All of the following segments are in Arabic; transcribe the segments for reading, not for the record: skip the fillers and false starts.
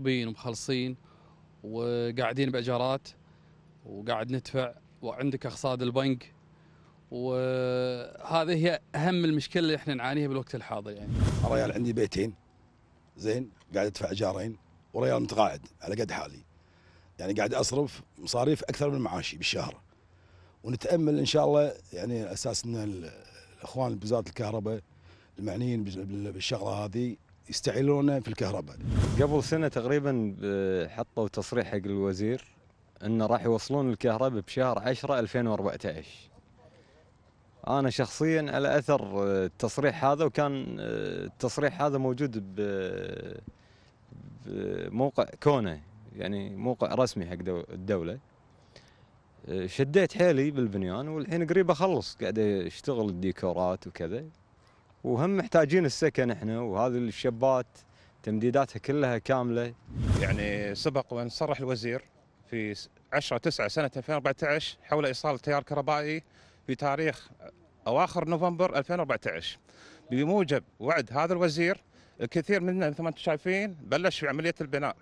مراقبين ومخلصين وقاعدين باجارات وقاعد ندفع وعندك اقساط البنك، وهذه هي اهم المشكله اللي احنا نعانيها بالوقت الحاضر. يعني ريال عندي بيتين زين، قاعد ادفع ايجارين، وريال متقاعد على قد حالي، يعني قاعد اصرف مصاريف اكثر من معاشي بالشهر. ونتامل ان شاء الله يعني اساس ان الاخوان بوزاره الكهرباء المعنيين بالشغله هذه يستعيلون في الكهرباء. قبل سنه تقريبا حطوا تصريح حق الوزير انه راح يوصلون الكهرباء بشهر 10 2014. انا شخصيا على اثر التصريح هذا، وكان التصريح هذا موجود بموقع كونه، يعني موقع رسمي حق الدوله. شديت حيلي بالبنيان، والحين قريب اخلص، قاعد اشتغل الديكورات وكذا، وهم محتاجين السكن احنا، وهذه الشبات تمديداتها كلها كامله. يعني سبق وان صرح الوزير في 10/9 سنه 2014 حول ايصال تيار كهربائي في تاريخ اواخر نوفمبر 2014. بموجب وعد هذا الوزير، الكثير منا مثل ما انتم شايفين بلش في عمليه البناء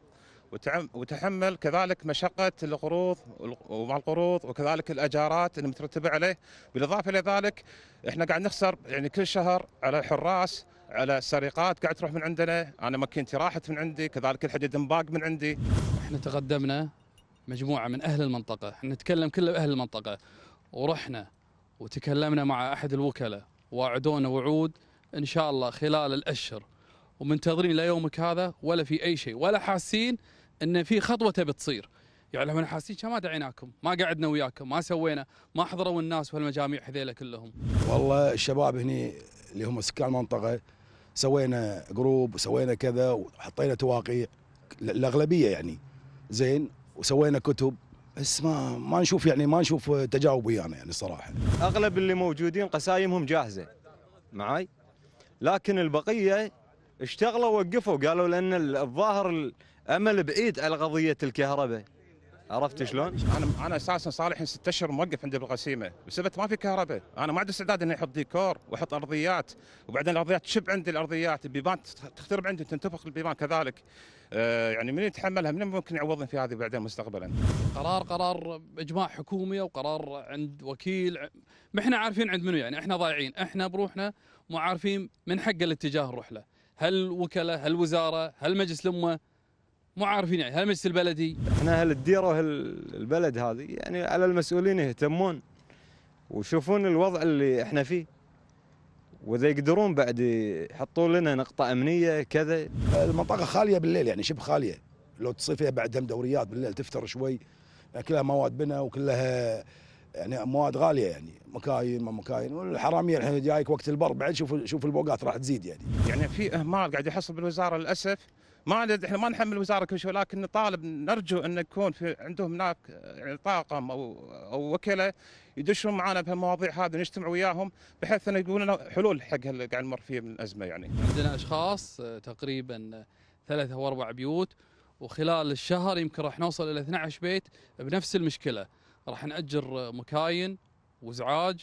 وتحمل كذلك مشقه القروض ومع القروض وكذلك الاجارات المترتبه عليه. بالاضافه الى ذلك احنا قاعد نخسر يعني كل شهر على حراس، على سرقات قاعد تروح من عندنا، انا ماكينتي راحت من عندي، كذلك الحديد انباق من عندي. احنا تقدمنا مجموعه من اهل المنطقه، احنا نتكلم كله باهل المنطقه، ورحنا وتكلمنا مع احد الوكلاء، وعدونا وعود ان شاء الله خلال الاشهر، ومنتظرين ليومك هذا ولا في اي شيء، ولا حاسين ان في خطوه تبي تصير. يعني لو حاسين ما دعيناكم، ما قعدنا وياكم، ما سوينا، ما حضروا الناس والمجاميع هذيلا كلهم. والله الشباب هني اللي هم سكان المنطقه سوينا جروب وسوينا كذا وحطينا تواقيع الاغلبيه يعني زين، وسوينا كتب، بس ما نشوف يعني ما نشوف تجاوب ويانا يعني الصراحه. اغلب اللي موجودين قسايمهم جاهزه معاي، لكن البقيه اشتغلوا ووقفوا، قالوا لان الظاهر الامل بعيد على قضيه الكهرباء. عرفت شلون؟ انا اساسا صار الحين 6 اشهر موقف عندي بالقسيمه بسبب ما في كهرباء، انا ما عندي استعداد اني احط ديكور واحط ارضيات، وبعدين الارضيات تشب عندي، الارضيات البيبان تخترب عندي وتنتفخ البيبان كذلك. يعني من يتحملها؟ من ممكن يعوضني في هذه بعدين مستقبلا؟ قرار اجماع حكومي وقرار عند وكيل، ما احنا عارفين عند منو، يعني احنا ضايعين، احنا بروحنا مو عارفين من حق الاتجاه نروح له، هل وكلاء، هل وزاره، هل مجلس الامه، مو عارفين، يعني هل مجلس البلدي. احنا اهل الديره واهل البلد هذه يعني على المسؤولين يهتمون ويشوفون الوضع اللي احنا فيه، واذا يقدرون بعد يحطوا لنا نقطه امنيه كذا. المنطقه خاليه بالليل، يعني شبه خاليه، لو تصير فيها بعد دم دوريات بالليل تفتر شوي، يعني كلها مواد بنا وكلها يعني مواد غاليه، يعني مكاين ما مكاين، والحراميه الحين جايك وقت البر بعد، شوف البوقات راح تزيد يعني. يعني في اهمال قاعد يحصل بالوزاره للاسف. احنا ما نحمل الوزاره كل شيء، ولكن نطالب نرجو ان يكون في عندهم هناك يعني طاقم او وكلاء يدشون معنا بهالمواضيع هذه، نجتمع وياهم بحيث انه يقولون لنا حلول حق اللي قاعد نمر فيه من الازمه. يعني عندنا اشخاص تقريبا 3 أو 4 بيوت، وخلال الشهر يمكن راح نوصل الى 12 بيت بنفس المشكله، راح نأجر مكاين وازعاج،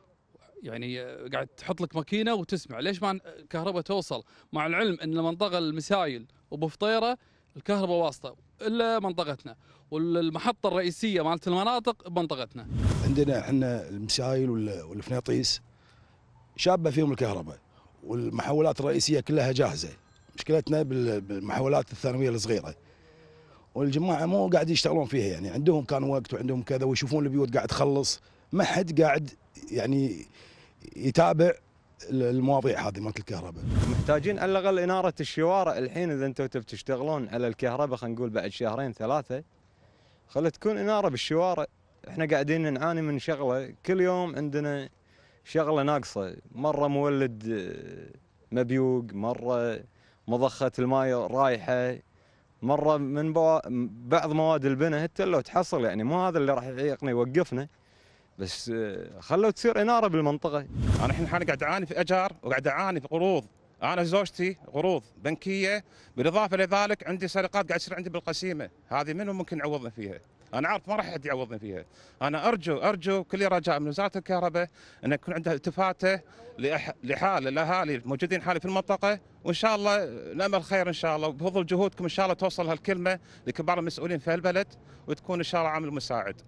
يعني قاعد تحط لك ماكينه وتسمع ليش ما الكهرباء توصل، مع العلم ان المنطقه المسايل وبفطيره الكهرباء واسطه الا منطقتنا، والمحطه الرئيسيه مالت المناطق بمنطقتنا. عندنا احنا المسايل والفناطيس شابه فيهم الكهرباء، والمحولات الرئيسيه كلها جاهزه، مشكلتنا بالمحولات الثانويه الصغيره، والجماعه مو قاعد يشتغلون فيها، يعني عندهم كان وقت وعندهم كذا، ويشوفون البيوت قاعد تخلص، ما حد قاعد يعني يتابع المواضيع هذه مالت الكهرباء. محتاجين على الاقل اناره الشوارع الحين، اذا انتم تبي تشتغلون على الكهرباء خلينا نقول بعد 2-3 خلي تكون اناره بالشوارع. احنا قاعدين نعاني من شغله، كل يوم عندنا شغله ناقصه، مره مولد مبيوق، مره مضخه الماء رايحه، مره من بعض مواد البناء حتى لو تحصل، يعني مو هذا اللي راح يعيقنا يوقفنا، بس خلوا تصير اناره بالمنطقه. انا الحين قاعد اعاني في اجار وقاعد اعاني في قروض، انا زوجتي قروض بنكيه، بالاضافه لذلك عندي سرقات قاعد تصير عندي بالقسيمه، هذه منو ممكن يعوضنا فيها؟ انا عارف ما راح حد يعوضني فيها. انا ارجو كل رجاء من وزاره الكهرباء ان يكون عندها التفاته لحال الاهالي الموجودين حالي في المنطقه، وان شاء الله نامل خير ان شاء الله، وبفضل جهودكم ان شاء الله توصل هالكلمه لكبار المسؤولين في هالبلد وتكون ان شاء الله عامل مساعد.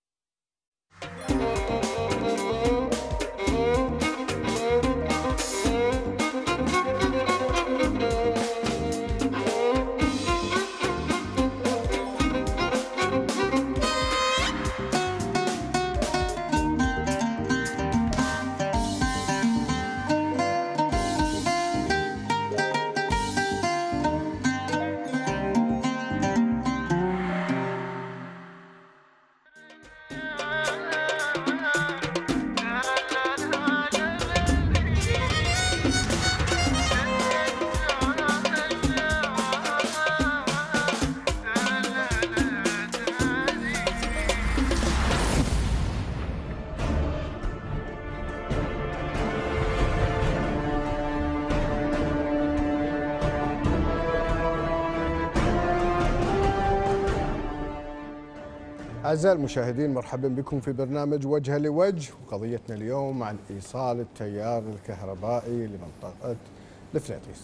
أعزائي المشاهدين، مرحبا بكم في برنامج وجه لوجه، وقضيتنا اليوم عن إيصال التيار الكهربائي لمنطقة الفنيطيس.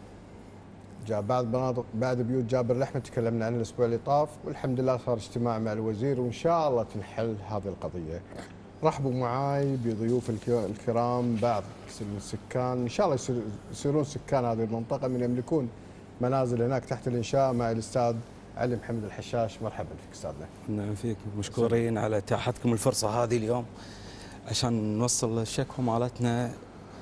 جاء بعد بيوت جابر الأحمد تكلمنا عنه الأسبوع اللي طاف، والحمد لله صار اجتماع مع الوزير وإن شاء الله تنحل هذه القضية. رحبوا معاي بضيوف الكرام بعض السكان، إن شاء الله يصيرون سكان هذه المنطقة من يملكون منازل هناك تحت الإنشاء، مع الأستاذ علي محمد الحشاش. مرحبا فيك استاذنا. نعم فيك، مشكورين على اتاحتكم الفرصه هذه اليوم عشان نوصل الشكوى مالتنا.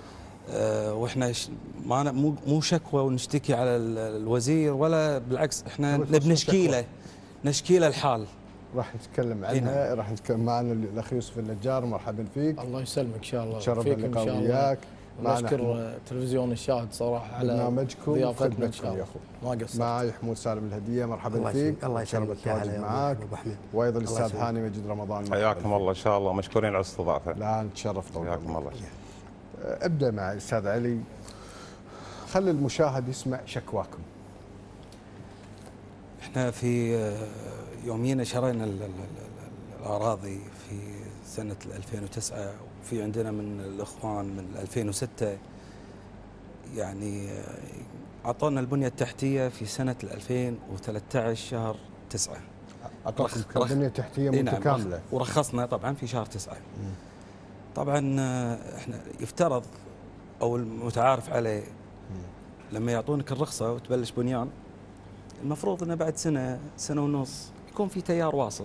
واحنا ما مو شكوى ونشتكي على الوزير، ولا بالعكس، احنا نبي نشكي له الحال. راح نتكلم عنها، راح نتكلم معنا الاخ يوسف النجار. مرحبا فيك. الله يسلمك ان شاء الله. تشرفنا اللقاء وياك. نشكر تلفزيون الشاهد صراحه على برنامجكم ضيافتنا ان شاء الله. ما قصرت. معي حمود سالم الهديه. مرحبا فيك. الله يسلمك. التواجد معاك. وايضا الاستاذ هاني مجد رمضان. حياكم الله ان شاء الله، مشكورين على الاستضافه. لا نتشرف طبعا. حياكم الله. ابدا مع الاستاذ علي، خلي المشاهد يسمع شكواكم. احنا في يومين شرينا الاراضي في سنه 2009، وفي عندنا من الاخوان من 2006 يعني اعطونا البنيه التحتيه في سنه 2013 شهر 9. اعطاكم بنيه تحتيه متكامله. نعم، ورخصنا طبعا في شهر 9. طبعا احنا يفترض او المتعارف عليه لما يعطونك الرخصه وتبلش بنيان، المفروض انه بعد سنه ونص يكون في تيار واصل.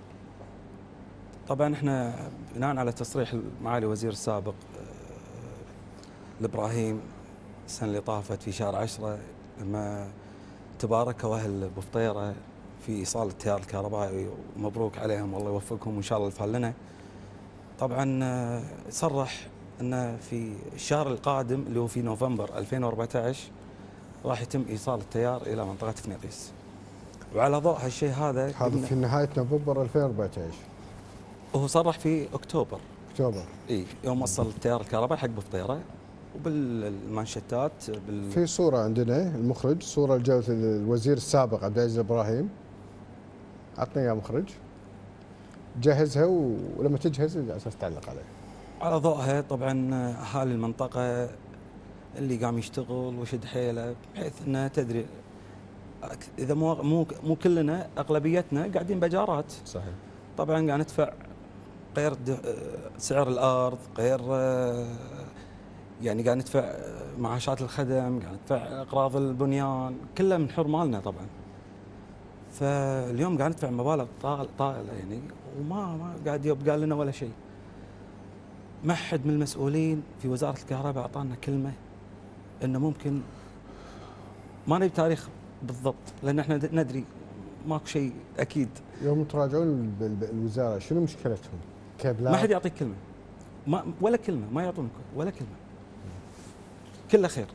طبعا احنا بناء على تصريح معالي الوزير السابق الابراهيم السنه اللي طافت في شهر 10 لما تباركوا اهل بفطيره في ايصال التيار الكهربائي، ومبروك عليهم والله يوفقهم وان شاء الله يلفها لنا. طبعا صرح انه في الشهر القادم اللي هو في نوفمبر 2014 راح يتم ايصال التيار الى منطقه فنيطيس. وعلى ضوء هالشيء هذا في نهايه نوفمبر 2014. وهو صرح في اكتوبر. اي يوم وصل التيار الكهربائي حق بفطيره، وبالمانشيتات في صوره عندنا المخرج، صوره جابت الوزير السابق عبد العزيز ابراهيم. عطنا يا مخرج، جهزها ولما تجهز على اساس تعلق عليها. على ضوءها طبعا اهالي المنطقه اللي قام يشتغل وشد حيله، بحيث انه تدري اذا مو كلنا، اغلبيتنا قاعدين باجارات. صحيح. طبعا قاعد ندفع غير سعر الارض، غير يعني قاعد ندفع معاشات الخدم، قاعد ندفع اقراض البنيان، كلها من حر مالنا طبعا. فاليوم قاعد ندفع مبالغ طائله يعني، وما قاعد يبقى لنا ولا شيء. ما حد من المسؤولين في وزاره الكهرباء اعطانا كلمه انه ممكن، ما نبي تاريخ بالضبط لان احنا ندري ماكو شيء اكيد. يوم تراجعون الوزاره شنو مشكلتهم؟ كابلات؟ ما حد يعطيك كلمه، ولا كلمه، ما يعطونك ولا كلمه، كله خير.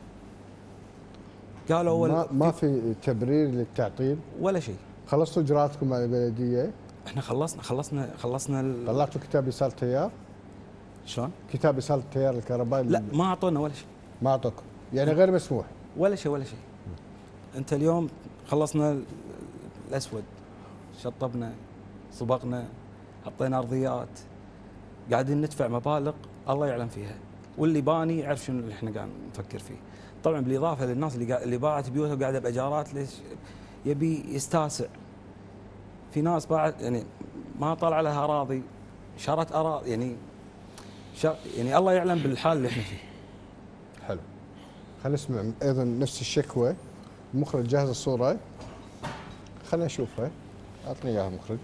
قالوا ما في تبرير للتعطيل ولا شيء. خلصتوا اجراءاتكم مع البلديه؟ احنا خلصنا طلعتوا كتاب ايصال تيار؟ شلون؟ كتاب ايصال التيار الكهربائي؟ لا، ما اعطونا ولا شيء. ما اعطوكم يعني غير مسموح؟ ولا شيء. انت اليوم خلصنا الاسود، شطبنا صبغنا، حطينا ارضيات، قاعدين ندفع مبالغ الله يعلم فيها، واللي باني يعرف شنو اللي احنا قاعد نفكر فيه. طبعا بالاضافه للناس اللي باعت بيوتها وقاعده باجارات، ليش يبي يستاسع. في ناس باعت يعني ما طلع لها اراضي، شرت اراضي، يعني يعني الله يعلم بالحال اللي احنا فيه. حلو. خلينا نسمع ايضا نفس الشكوى. المخرج جاهز الصوره؟ خلينا نشوفها. اعطني اياها مخرج.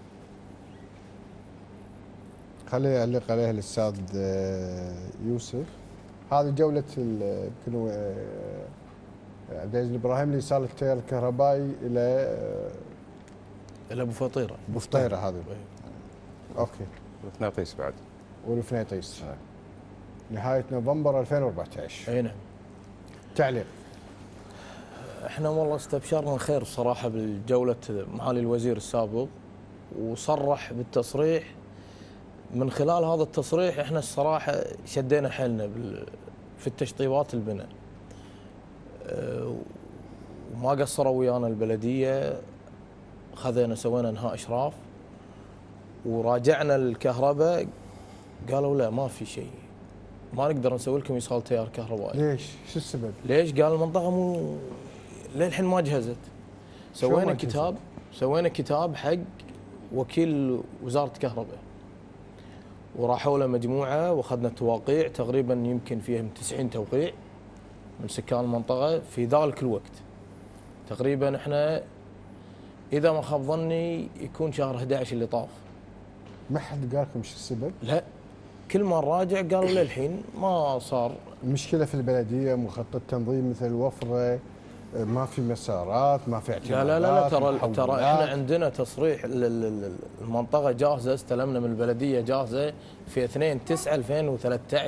خليه يعلق عليها الاستاذ يوسف. هذه جوله يمكن عبد العزيز الابراهيم لايصال التيار الكهربائي الى ابو فطيره. ابو فطيره هذه. اوكي. الفنيطيس بعد. والفنيطيس. نهايه نوفمبر 2014. اي نعم. تعليق. احنا والله استبشرنا خير الصراحه بالجوله معالي الوزير السابق، وصرح بالتصريح. من خلال هذا التصريح احنا الصراحه شدينا حيلنا في التشطيبات البناء، وما قصروا ويانا البلديه. خذينا سوينا انهاء اشراف وراجعنا الكهرباء، قالوا لا ما في شيء، ما نقدر نسوي لكم ايصال تيار كهربائي. ليش؟ شو السبب؟ ليش؟ قال المنطقه مو للحين ما جهزت. سوينا كتاب حق وكيل وزاره الكهرباء، وراحوا له مجموعه واخذنا توقيع تقريبا يمكن فيهم 90 توقيع من سكان المنطقه في ذلك الوقت. تقريبا احنا اذا ما خاب ظني يكون شهر 11 اللي طاف. ما حد قال لكم شو السبب؟ لا، كل ما نراجع قالوا للحين ما صار. المشكله في البلديه مخطط تنظيم مثل الوفره، ما في مسارات، ما في اعتمادات. لا ترى احنا عندنا تصريح المنطقه جاهزه، استلمنا من البلديه جاهزه في 2/9/2013.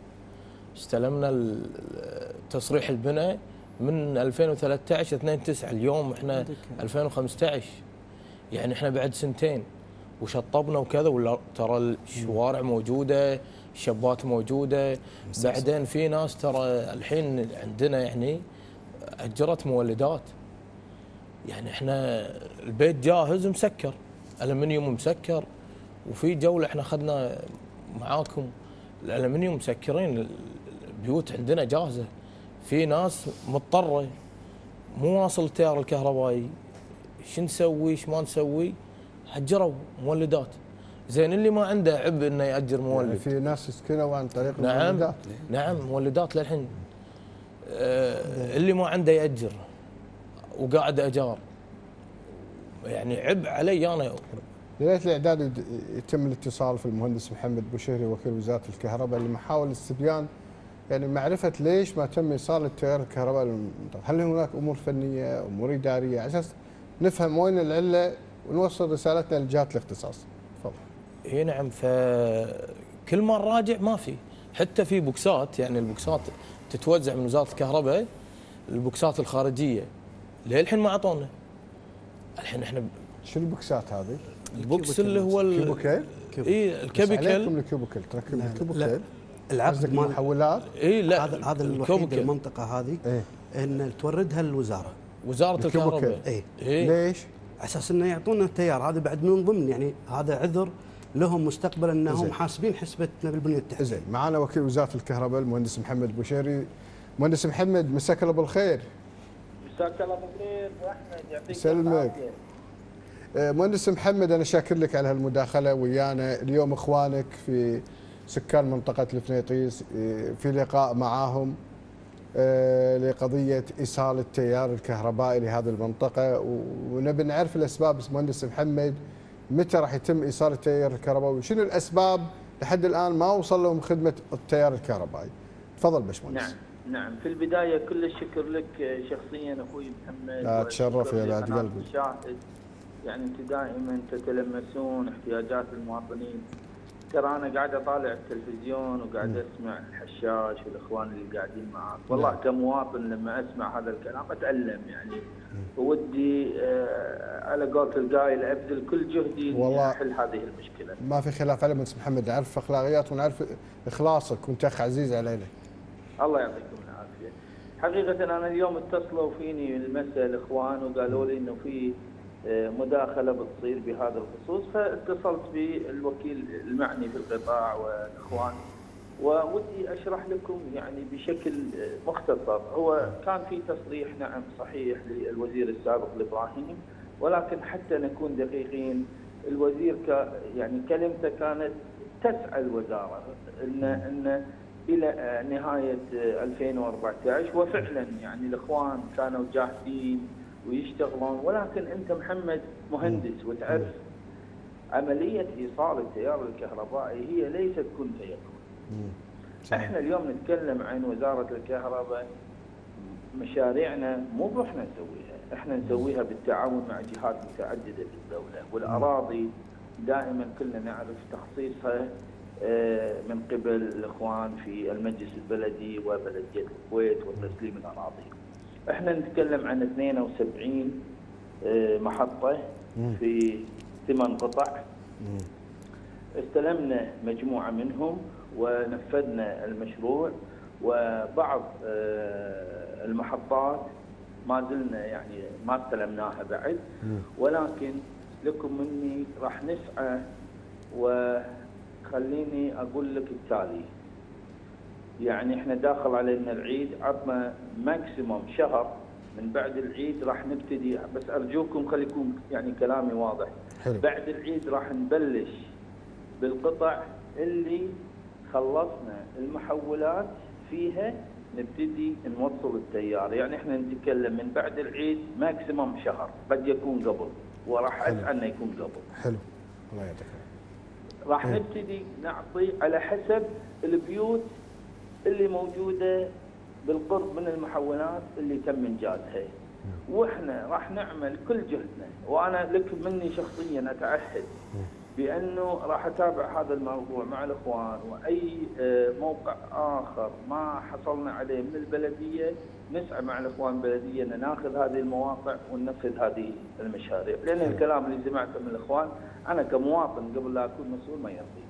استلمنا تصريح البناء من 2013 2/9. اليوم احنا 2015، يعني احنا بعد سنتين وشطبنا وكذا. ولا ترى الشوارع موجوده، الشبات موجوده. بعدين في ناس ترى الحين عندنا يعني اجرت مولدات، يعني احنا البيت جاهز مسكر، الومنيوم مسكر. وفي جوله احنا اخذنا معاكم الالومنيوم مسكرين، البيوت عندنا جاهزه. في ناس مضطره مو واصل التيار الكهربائي، شو نسوي ايش ما نسوي؟ اجروا مولدات. زين اللي ما عنده عبء انه ياجر مولد. يعني في ناس سكنوا عن طريق المولدات. نعم مولدات للحين. اللي ما عنده ياجر وقاعد اجار، يعني عبء علي انا. ليله الاعداد يتم الاتصال في المهندس محمد بوشهري وكيل وزاره الكهرباء لمحاول استبيان يعني معرفه ليش ما تم ايصال التيار الكهربائي للمنطقه. هل هناك امور فنيه، امور اداريه، على اساس نفهم وين العله ونوصل رسالتنا لجهات الاختصاص. تفضل. اي نعم. فكل ما نراجع ما في، حتى في بوكسات، يعني البوكسات تتوزع من وزاره الكهرباء، البوكسات الخارجيه للحين ما اعطونا. الحين احنا شو البوكسات هذه؟ البوكس اللي هو الكيبوكيل. اي الكيبيكل. عليكم الكيبوكيل، تركب الكيبوكيل. العقد مال المحولات. اي لا، هذا الوحيد المنطقه هذه ان توردها الوزاره. وزاره الكهرباء. اي. ليش؟ على اساس انه يعطونا التيار. هذا بعد من ضمن يعني هذا عذر لهم مستقبلا انهم حاسبين حسبتنا بالبنيه التحتيه. زين، معنا وكيل وزاره الكهرباء المهندس محمد بوشيري. مهندس محمد مساك الله بالخير. مساك الله بالخير واحمد يعطيك يسلمك. مهندس محمد انا شاكر لك على هالمداخله ويانا اليوم. اخوانك في سكان منطقه الفنيطيس في لقاء معاهم لقضيه ايصال التيار الكهربائي لهذه المنطقه، ونبي نعرف الاسباب. مهندس محمد، متى راح يتم ايصال التيار الكهربائي؟ وشنو الاسباب لحد الان ما وصل لهم خدمه التيار الكهربائي؟ تفضل باشمهندس. نعم. في البدايه كل الشكر لك شخصيا اخوي محمد. لا تشرف يا بعد قلبي. يعني انتم دائما تتلمسون احتياجات المواطنين. ترى انا قاعد اطالع التلفزيون وقاعد اسمع الحشاش والاخوان اللي قاعدين معاك، والله كمواطن لما اسمع هذا الكلام اتالم يعني. ودي على قولة القائل ابذل كل جهدي لاحل هذه المشكله. ما في خلاف على مهندس محمد، نعرف اخلاقيات ونعرف اخلاصك وانت اخ عزيز علينا. الله يعطيكم العافيه. حقيقه انا اليوم اتصلوا فيني المساء الاخوان وقالوا لي انه في مداخله بتصير بهذا الخصوص، فاتصلت بالوكيل المعني في القطاع والاخوان، وودي اشرح لكم يعني بشكل مختصر. هو كان في تصريح نعم صحيح للوزير السابق الابراهيم، ولكن حتى نكون دقيقين الوزير يعني كلمته كانت تسعى الوزاره ان الى نهايه 2014، وفعلا يعني الاخوان كانوا جاهزين ويشتغلون، ولكن انت محمد مهندس وتعرف عمليه ايصال التيار الكهربائي هي ليست كن فيكون. احنا اليوم نتكلم عن وزاره الكهرباء، مشاريعنا مو احنا نسويها، احنا نسويها بالتعاون مع جهات متعدده في الدوله، والاراضي دائما كلنا نعرف تخصيصها من قبل الاخوان في المجلس البلدي وبلديه الكويت وتسليم الاراضي. احنا نتكلم عن 72 محطه في 8 قطع. استلمنا مجموعه منهم ونفذنا المشروع، وبعض المحطات ما زلنا يعني ما استلمناها بعد، ولكن لكم مني راح نسعى. وخليني اقول لك التالي، يعني احنا داخل علينا العيد، عطنا ماكسيموم شهر، من بعد العيد راح نبتدي، بس ارجوكم خليكم يعني كلامي واضح. حلو. بعد العيد راح نبلش بالقطع اللي خلصنا المحولات فيها، نبتدي نوصل التيار. يعني احنا نتكلم من بعد العيد ماكسيموم شهر، قد يكون قبل، وراح اسعى انه يكون قبل. حلو، الله يعطيك. راح نبتدي نعطي على حسب البيوت اللي موجوده بالقرب من المحولات اللي تم انجازها، واحنا راح نعمل كل جهدنا. وانا لك مني شخصيا اتعهد بانه راح اتابع هذا الموضوع مع الاخوان، واي موقع اخر ما حصلنا عليه من البلديه نسعى مع الاخوان البلديه ان ناخذ هذه المواقع وننفذ هذه المشاريع، لان الكلام اللي سمعته من الاخوان انا كمواطن قبل لا اكون مسؤول ما يرضيني.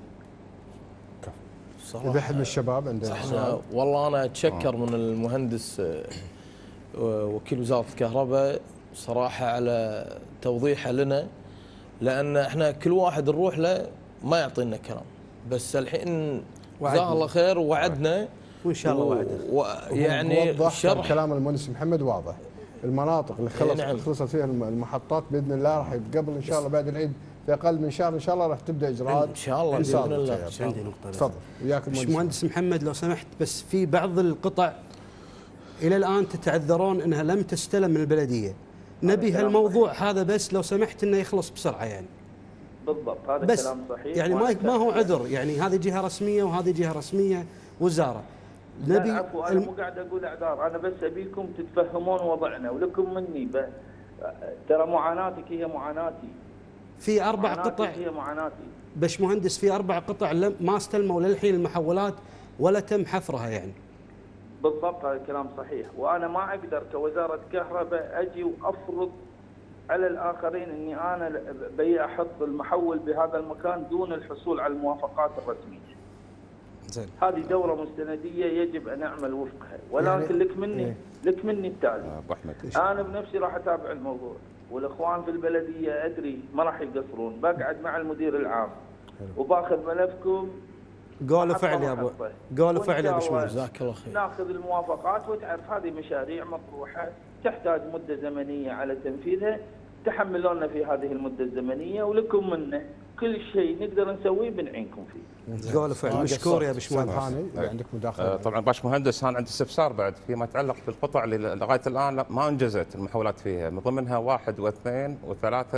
اذا احد من الشباب عنده سؤال. والله انا اتشكر من المهندس وكيل وزاره الكهرباء صراحه على توضيحه لنا، لان احنا كل واحد نروح له ما يعطينا كلام، بس الحين جزاه الله خير وعدنا وان شاء الله وعدنا. يعني شرح كلام المهندس محمد واضح. المناطق اللي خلصت فيها المحطات باذن الله راح يتقبل ان شاء الله بعد العيد في اقل من شهر ان شاء الله راح تبدا اجراءات ان شاء الله باذن الله. عندي نقطه تفضل وياك المهندس محمد لو سمحت، بس في بعض القطع الى الان تتعذرون انها لم تستلم من البلديه، نبي هالموضوع هذا بس لو سمحت انه يخلص بسرعه يعني. بالضبط، هذا بس كلام صحيح، يعني ما هو عذر، يعني هذه جهه رسميه وهذه جهه رسميه وزاره. نبي عفوا انا مو قاعد اقول اعذار، انا بس ابيكم تتفهمون وضعنا، ولكم مني ترى معاناتك هي معاناتي. في 4 قطع هي معاناتي باش مهندس، في 4 قطع ما استلموا للحين المحولات ولا تم حفرها يعني. بالضبط، هذا الكلام صحيح، وانا ما اقدر كوزاره كهرباء اجي وافرض على الاخرين اني انا بي احط المحول بهذا المكان دون الحصول على الموافقات الرسميه. زين. هذه دوره مستنديه يجب ان نعمل وفقها، ولكن يعني لك مني التالي. انا بنفسي راح اتابع الموضوع، والاخوان في البلديه ادري ما راح يقصرون، بقعد مع المدير العام وباخذ ملفكم قول وفعل يا ابو، قول وفعل يا باشمهندس. جزاك الله خير. ناخذ الموافقات، وتعرف هذه مشاريع مطروحه تحتاج مده زمنيه على تنفيذها، تحملونا في هذه المده الزمنيه، ولكم منه كل شيء نقدر نسويه بنعينكم فيه. قول وفعل. مشكور يا باشمهندس. عندك مداخله؟ طبعا باشمهندس انا عندي استفسار بعد فيما يتعلق بالقطع اللي لغايه الان ما انجزت المحاولات فيها، من ضمنها 1 و2 و3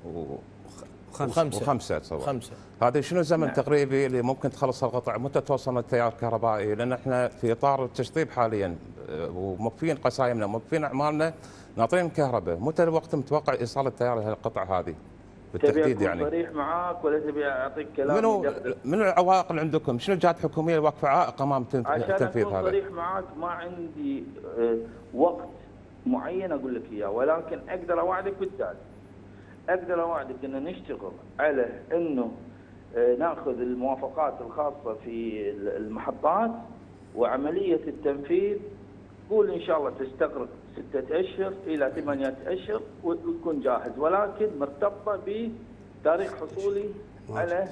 وخمسة تصور. 5. هذا شنو الزمن تقريبي اللي ممكن تخلص القطع، متى توصل التيار الكهربائي؟ لان احنا في اطار التشطيب حاليا وموقفين قسايمنا موقفين اعمالنا ناطرين الكهرباء، متى الوقت متوقع ايصال التيار لهالقطع هذه بالتحديد؟ يعني صريح معاك ولا تبي اعطيك كلام؟ من العوائق اللي عندكم؟ شنو الجهات الحكوميه واقفه عائق امام تنفيذ هذا؟ عشان اكون صريح معاك ما عندي وقت معين اقول لك اياه، ولكن اقدر اوعدك بالتالي، اقدر اوعدك ان نشتغل على انه ناخذ الموافقات الخاصه في المحطات، وعمليه التنفيذ قول ان شاء الله تستغرق 6 أشهر إلى 8 أشهر ويكون جاهز، ولكن مرتبطة بتاريخ حصولي على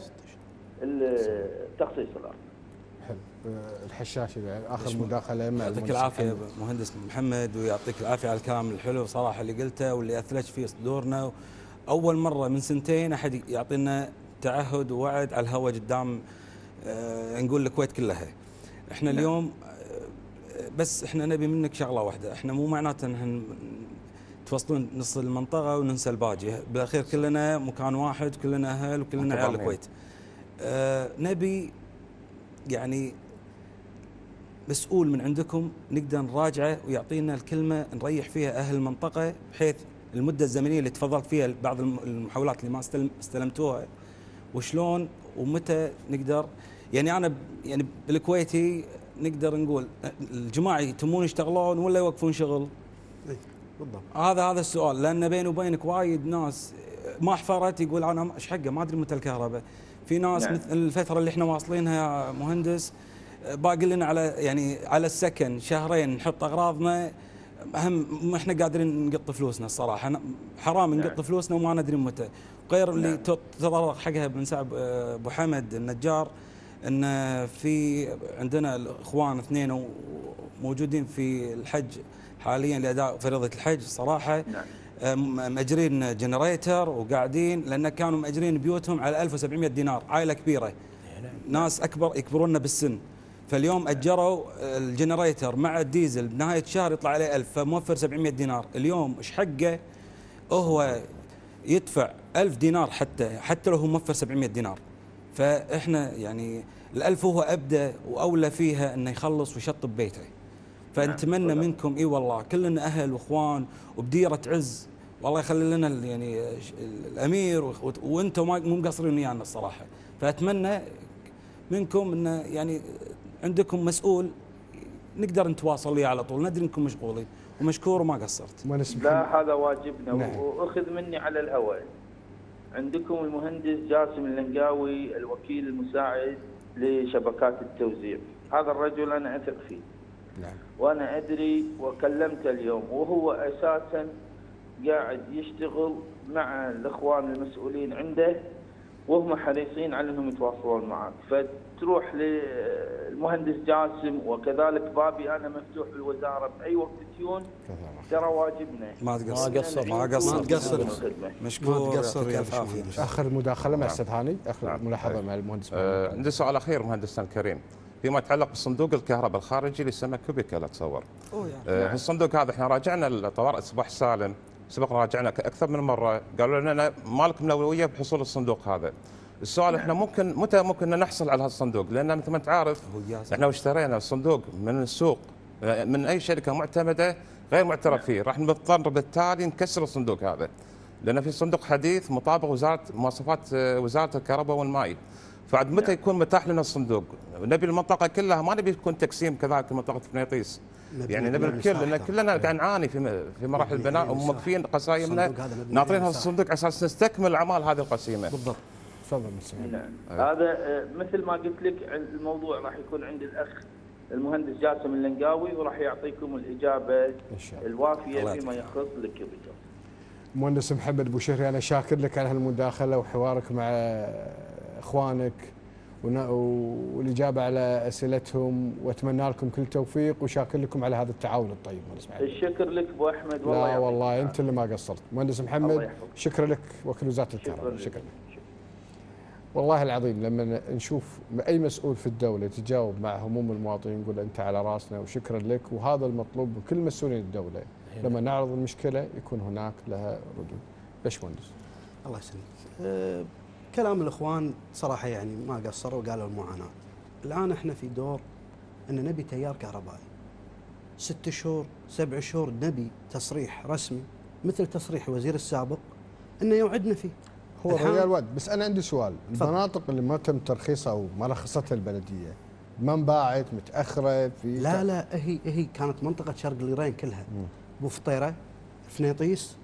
التخصيص الأرض. حلو. الحشاشي اخر مداخله مع يعطيك العافيه مهندس محمد، ويعطيك العافيه على الكلام الحلو صراحه اللي قلته واللي اثلج فيه صدورنا. اول مره من سنتين احد يعطينا تعهد ووعد على الهواء قدام نقول الكويت كلها. احنا اليوم بس احنا نبي منك شغله واحده، احنا مو معناته ان توصلون نص المنطقه وننسى الباقي، بالاخير كلنا مكان واحد، كلنا اهل وكلنا عيال الكويت. نبي يعني مسؤول من عندكم نقدر نراجعه ويعطينا الكلمه نريح فيها اهل المنطقه، بحيث المده الزمنيه اللي تفضلت فيها بعض المحاولات اللي ما استلمتوها، وشلون ومتى نقدر يعني انا يعني بالكويتي نقدر نقول الجماعه يتمون يشتغلون ولا يوقفون شغل؟ بالضبط. هذا السؤال، لان بيني وبينك وايد ناس ما حفرت يقول انا ايش حقه ما ادري متى الكهرباء. في ناس مثل الفتره اللي احنا واصلينها يا مهندس باقي لنا على السكن شهرين نحط اغراضنا، اهم احنا قادرين نقط فلوسنا الصراحه، حرام نقط فلوسنا وما ندري متى. غير اللي تطرق حقها بن سعد ابو حمد النجار، ان في عندنا الاخوان 2 موجودين في الحج حاليا لاداء فريضه الحج صراحه. مأجرين جنريتر وقاعدين، لان كانوا مأجرين بيوتهم على 1700 دينار، عائله كبيره ناس اكبر يكبرون بالسن، فاليوم اجروا الجنريتر مع الديزل بنهايه الشهر يطلع عليه 1000، فموفر 700 دينار. اليوم ايش حقه هو يدفع 1000 دينار حتى لو هو موفر 700 دينار. فاحنا يعني ال1000 هو ابدا واولى فيها انه يخلص ويشطب بيته. فنتمنى منكم اي والله كلنا اهل واخوان وبديره عز، والله يخلي لنا يعني الامير وانتم مو مقصرين ويانا الصراحه. فاتمنى منكم انه يعني عندكم مسؤول نقدر نتواصل وياه على طول، ندري انكم مشغولين ومشكور وما قصرت. لا هذا واجبنا. واخذ مني على الهواء، عندكم المهندس جاسم اللنقاوي الوكيل المساعد لشبكات التوزيع، هذا الرجل انا اثق فيه. نعم. وانا ادري وكلمته اليوم، وهو اساسا قاعد يشتغل مع الاخوان المسؤولين عنده، وهم حريصين على انهم يتواصلون معك. فتروح للمهندس جاسم، وكذلك بابي انا مفتوح بالوزاره باي وقت تجون، ترى واجبنا. ما تقصر مشكور. ما تقصر يا اخر مداخله مع استاذ هاني، اخر ملاحظه مع المهندس. عندي سؤال اخير مهندسنا الكريم فيما يتعلق بصندوق الكهرباء الخارجي اللي يسمى كوبيكا اتصور. الصندوق هذا احنا راجعنا الطوارئ صباح سالم، سبق راجعنا اكثر من مره، قالوا لنا ما لكم الاولويه بحصول الصندوق هذا. السؤال احنا متى ممكن نحصل على هذا الصندوق؟ لان مثل ما انت عارف احنا لو اشترينا الصندوق من السوق من اي شركه معتمده غير معترف فيه، راح نضطر بالتالي نكسر الصندوق هذا، لان في صندوق حديث مطابق مواصفات وزاره الكهرباء والماء. فعد متى يكون متاح لنا الصندوق؟ نبي المنطقه كلها، ما نبي يكون تقسيم كذلك منطقه فنيطيس، يعني نبي الكل، لان كلنا قاعد نعاني في مراحل البناء وموقفين قسايمنا ناطرين هذا الصندوق على اساس نستكمل اعمال هذه القسيمه. بالضبط. تفضل. نعم. هذا مثل ما قلت لك الموضوع راح يكون عند الاخ المهندس جاسم اللنقاوي، وراح يعطيكم الاجابه الوافيه فيما يخص الكوبيكا. مهندس محمد ابو شهري، انا شاكر لك على هالمداخله وحوارك مع اخوانك والاجابه على اسئلتهم، واتمنى لكم كل توفيق، وشاكر لكم على هذا التعاون الطيب. الشكر لك ابو احمد. والله لا والله انت اللي ما قصرت. مهندس محمد شكرا لك، وكيل وزاره الكهرباء. شكرا لك. والله العظيم لما نشوف اي مسؤول في الدوله يتجاوب مع هموم المواطنين نقول انت على راسنا وشكرا لك، وهذا المطلوب من كل مسؤولين الدوله. لما نعرض المشكله يكون هناك لها ردود. باشمهندس. الله يسلمك. كلام الاخوان صراحه يعني ما قصروا وقالوا المعاناه. الان احنا في دور ان نبي تيار كهربائي. 6 شهور 7 شهور نبي تصريح رسمي مثل تصريح الوزير السابق انه يوعدنا فيه. هو الرجال وعد، بس انا عندي سؤال. المناطق اللي ما تم ترخيصها او ما رخصتها البلديه ما انباعت متاخره في لا هي كانت منطقه شرق اليرين كلها. ابو فطيره، فنيطيس،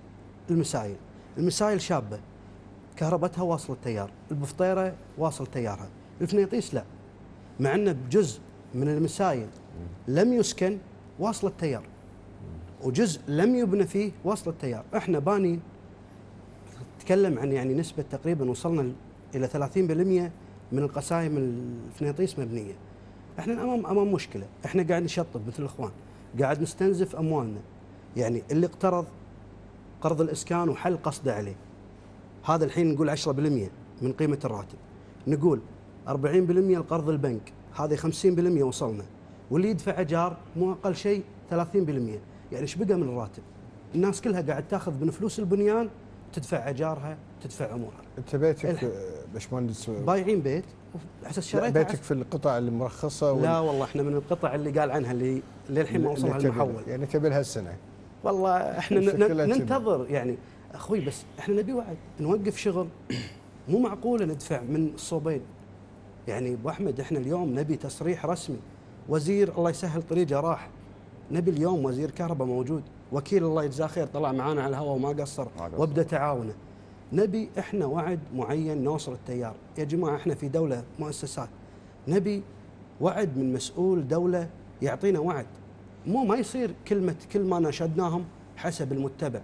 المسايل شابه كهربتها واصل التيار، البفطيره واصل تيارها، الفنيطيس لا، مع انه بجزء من المسايل لم يسكن واصل التيار. وجزء لم يبنى فيه وصل التيار. احنا بانين نتكلم عن يعني نسبه تقريبا وصلنا الى 30% من القسايم الفنيطيس مبنيه. احنا امام مشكله، احنا قاعد نشطب مثل الاخوان، قاعد نستنزف اموالنا. يعني اللي اقترض قرض الاسكان وحل قصده عليه، هذا الحين نقول 10% من قيمه الراتب، نقول 40% القرض البنك، هذه 50% وصلنا، واللي يدفع ايجار مو اقل شيء 30%. يعني ايش بقى من الراتب؟ الناس كلها قاعد تاخذ من فلوس البنيان، تدفع ايجارها، تدفع امورها. انت بيتك باشمهندس بايعين بيت على اساس شريت بيتك في القطع المرخصه لا والله احنا من القطع اللي قال عنها اللي للحين ما وصلها المحول. يعني تبي لها السنه. والله احنا ننتظر يعني اخوي، بس احنا نبي وعد نوقف شغل. مو معقوله ندفع من الصوبين. يعني ابو احمد احنا اليوم نبي تصريح رسمي، وزير الله يسهل طريقه راح، نبي اليوم وزير كهرباء موجود، وكيل الله يجزاه خير طلع معانا على الهواء وما قصر وابدا تعاونه. نبي احنا وعد معين نوصل التيار. يا جماعه احنا في دوله مؤسسات، نبي وعد من مسؤول دوله يعطينا وعد. مو ما يصير كل ما ناشدناهم حسب المتبع.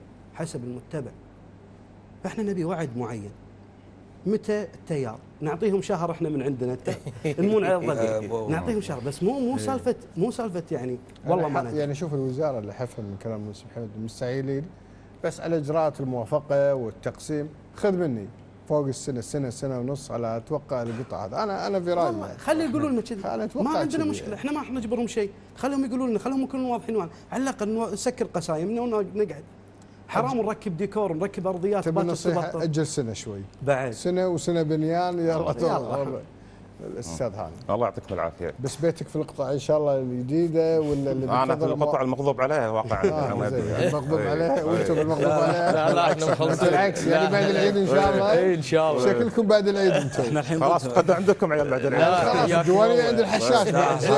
فاحنا نبي وعد معين. متى التيار؟ نعطيهم شهر احنا من عندنا نمون على الضبط، نعطيهم شهر، بس مو سالفه يعني والله ما ندري. يعني شوف الوزاره اللي حفهم من كلام المهندس محمد المستعيلين، بس على اجراءات الموافقه والتقسيم خذ مني فوق سنه ونص على اتوقع القطعه هذا. انا في رايي خلي يقولوا لنا كذي، ما عندنا مشكله، احنا ما نجبرهم شيء، خليهم يقولوا لنا، خليهم يكونوا واضحين على الاقل نسكر قسايمنا ونقعد. حرام نركب ديكور ونركب ارضيات. تبي نصيحه اجل سنه شوي بعد سنه وسنه بنيان. يلا الاستاذ هاني الله يعطيكم العافيه. بس بيتك في القطعه ان شاء الله الجديده ولا اللي انا في القطعه المغضوب عليها واقعا. المغضوب عليها وانتم المغضوب عليها. لا احنا مخلصين بالعكس، يعني بعد العيد ان شاء الله. ان شاء الله شكلكم بعد العيد انتم. احنا الحين خلاص قد عندكم عيال بعد العيد. خلاص الديوانيه عند الحشاش.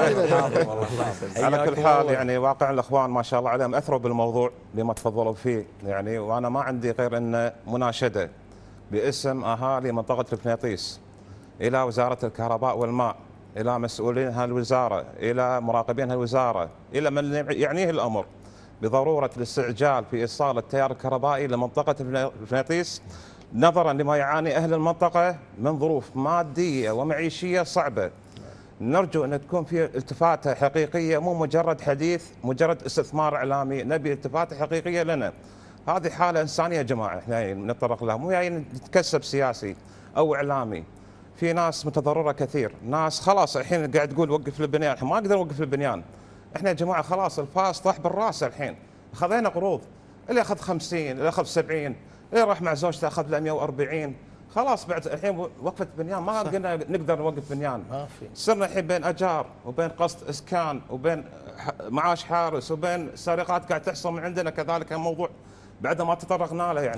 على كل حال يعني واقعا الاخوان ما شاء الله عليهم اثروا بالموضوع بما تفضلوا فيه يعني، وانا ما عندي غير ان مناشده باسم اهالي منطقه الفنيطيس الى وزاره الكهرباء والماء، الى مسؤولين هالوزاره، الى مراقبين هالوزاره، الى من يعنيه الامر بضروره الاستعجال في ايصال التيار الكهربائي لمنطقه الفنيطيس، نظرا لما يعاني اهل المنطقه من ظروف ماديه ومعيشيه صعبه. نرجو ان تكون في التفاته حقيقيه، مو مجرد حديث، مجرد استثمار اعلامي، نبي التفاته حقيقيه لنا. هذه حاله انسانيه يا جماعه، احنا نتطرق لها، مو يعني نتكسب سياسي او اعلامي. في ناس متضرره كثير، ناس خلاص الحين قاعد تقول وقف البنيان، احنا ما نقدر نوقف البنيان. احنا يا جماعه خلاص الفاس طاح بالراس الحين، خذينا قروض، اللي اخذ 50، اللي اخذ 70، اللي راح مع زوجته اخذ له 140. خلاص بعد الحين وقفه بنيان ما قلنا نقدر نوقف بنيان. صرنا الحين بين اجار وبين قسط اسكان وبين معاش حارس وبين سرقات قاعد تحصل من عندنا كذلك. الموضوع بعد ما تطرقنا له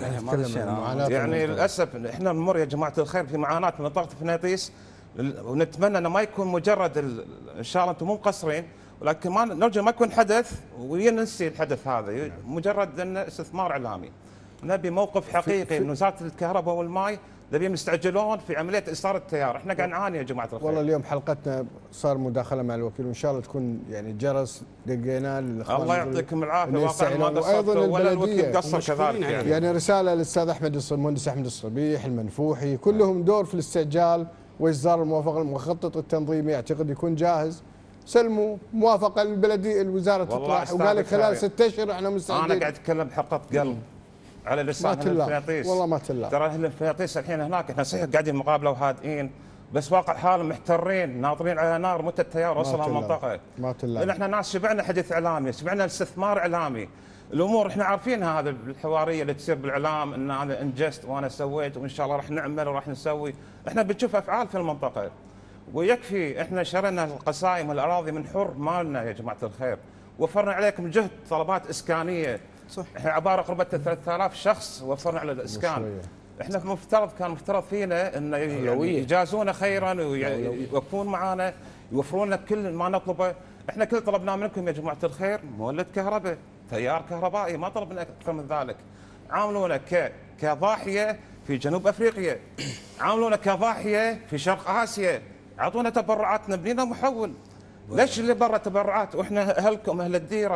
يعني للاسف احنا نمر يا جماعه الخير في معاناه من منطقه الفنيطيس، ونتمنى انه ما يكون مجرد ان شاء الله انتم مو مقصرين، ولكن ما نرجو ما يكون حدث وننسي الحدث هذا، مجرد انه استثمار اعلامي. نبي موقف حقيقي من وزاره الكهرباء والماء، نبيهم يستعجلون في عمليه ايصال التيار، احنا قاعد نعاني يا جماعه الخير. والله اليوم حلقتنا صار مداخله مع الوكيل، وان شاء الله تكون يعني جرس دقيناه للاخوان. الله يعطيكم العافيه، واقعا ما وايضا ولا الوكيل قصر كذلك يعني رساله للاستاذ المهندس احمد الصبيح، المنفوحي، كلهم دور في الاستعجال واصدار الموافقه. المخطط التنظيمي اعتقد يكون جاهز، سلموا موافقه للبلديه الوزاره تطرح، وقال لك خلال 6 اشهر احنا مستعدين. انا قاعد اتكلم بحقه قلب على لسان اهل الفنيطيس. والله ما تلاقى ترى اهل الفنيطيس الحين هناك احنا صحيح قاعدين مقابله وهادئين، بس واقع حال محترين ناطرين على نار متى التيار وصل المنطقه. ما تلاقى لان احنا ناس شبعنا حديث اعلامي، شبعنا استثمار اعلامي. الامور احنا عارفينها، هذا الحواريه اللي تصير بالاعلام ان انا انجزت وانا سويت وان شاء الله راح نعمل وراح نسوي، احنا بنشوف افعال في المنطقه. ويكفي احنا شرينا القسايم والاراضي من حر مالنا يا جماعه الخير، وفرنا عليكم جهد طلبات اسكانيه. صح. احنا عباره قرابه 3000 شخص وفرنا على الاسكان. احنا كان مفترض فينا ان يجازونا خيرا ويوقفون معنا، يوفرون لنا كل ما نطلبه. احنا كل طلبناه منكم يا جماعه الخير مولد كهرباء، تيار كهربائي، ما طلبنا اكثر من ذلك. عاملونا كضاحيه في جنوب افريقيا، عاملونا كضاحيه في شرق اسيا، اعطونا تبرعات نبنينا محول. ليش اللي برا تبرعات واحنا اهلكم اهل الديره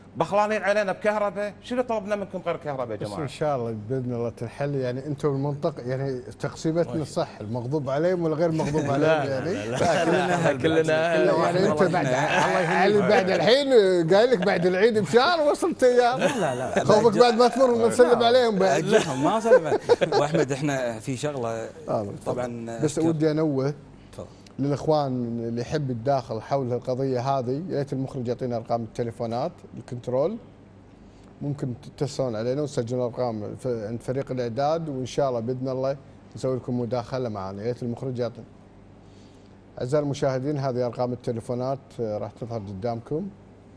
بخلانين علينا بكهرباء، شنو طلبنا منكم غير كهرباء يا بس جماعه؟ ان شاء الله باذن الله تنحل. يعني انتم المنطقه يعني تقسيمتنا صح، المغضوب عليهم ولا غير المغضوب عليهم يعني؟ كلنا يعني انت بعد علي بعد الحين قايل لك بعد العيد بشهر وصل تيار. لا خوفك بعد ما تمر نسلم عليهم بعد. اجلهم ما سلم. واحمد احنا في شغله طبعا بس ودي انوه للاخوان اللي يحب يتداخل حول القضيه هذه، يا ريت المخرج يعطينا ارقام التليفونات الكنترول، ممكن تتصلون علينا وتسجلون ارقام عند فريق الاعداد، وان شاء الله باذن الله نسوي لكم مداخله معنا. يا ريت المخرج يعطينا. اعزائي المشاهدين هذه ارقام التليفونات راح تظهر قدامكم.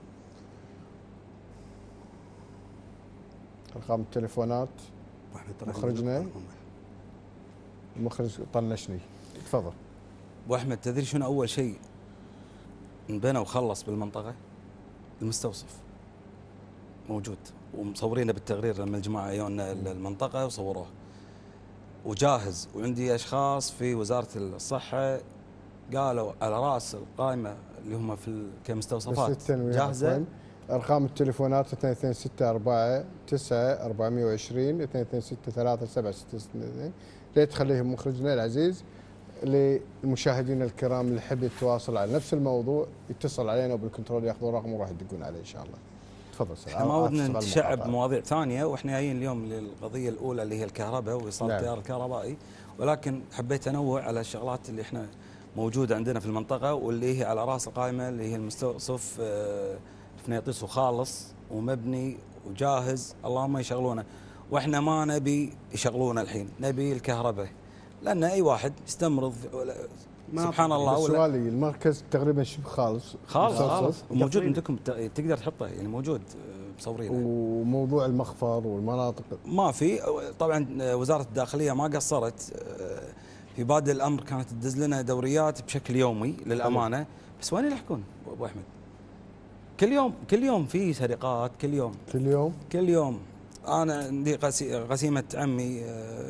ارقام التليفونات مخرجنا المخرج طنشني. تفضل ابو احمد. تدري شنو اول شيء انبنى وخلص بالمنطقه؟ المستوصف موجود ومصورينه بالتقرير لما الجماعه يونا المنطقه وصوروه وجاهز، وعندي اشخاص في وزاره الصحه قالوا على راس القائمه اللي هم في كمستوصفات جاهزه. ارقام التليفونات 2264 9 420 2263 762. ريت تخليهم مخرجنا العزيز. للمشاهدين الكرام اللي يحب يتواصل على نفس الموضوع يتصل علينا وبالكنترول ياخذون رقم وراح يدقون عليه ان شاء الله. تفضل سلام. احنا ما ودنا نتشعب مواضيع ثانيه، واحنا جايين اليوم للقضيه الاولى اللي هي الكهرباء وايصال التيار الكهربائي، ولكن حبيت انوه على الشغلات اللي احنا موجوده عندنا في المنطقه واللي هي على راس القائمه، اللي هي المستوصف فنيطيس وخالص ومبني وجاهز، اللهم يشغلونه. واحنا ما نبي يشغلونه الحين، نبي الكهرباء، لان اي واحد يستمرض سبحان الله. سؤالي المركز تقريبا شبه خالص موجود عندكم، تقدر تحطه يعني موجود مصورينه. وموضوع المخفر والمناطق ما في. طبعا وزاره الداخليه ما قصرت في بادئ الامر، كانت تدز لنا دوريات بشكل يومي للامانه، بس وين يلحقون ابو احمد؟ كل يوم في سرقات، كل يوم. انا عندي قسيمه عمي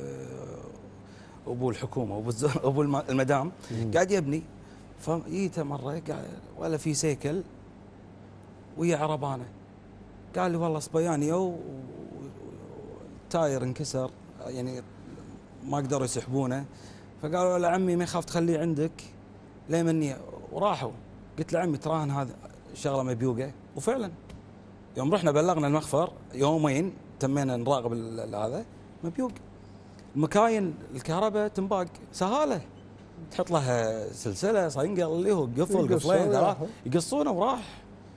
ابو الحكومه ابو المدام قاعد يبني، فجيته مره قاعد ولا في سيكل ويا عربانه، قال لي والله صبيان تاير انكسر يعني ما قدروا يسحبونه، فقالوا له عمي ما يخاف تخليه عندك ليه مني، وراحوا. قلت له عمي تراهن هذا شغله مبيوقه، وفعلا يوم رحنا بلغنا المخفر يومين تمينا نراقب هذا مبيوق. مكاين الكهرباء تنباق سهاله، تحط لها سلسله صينقل اللي هو قفل قفلين ثلاث يقصونه وراح.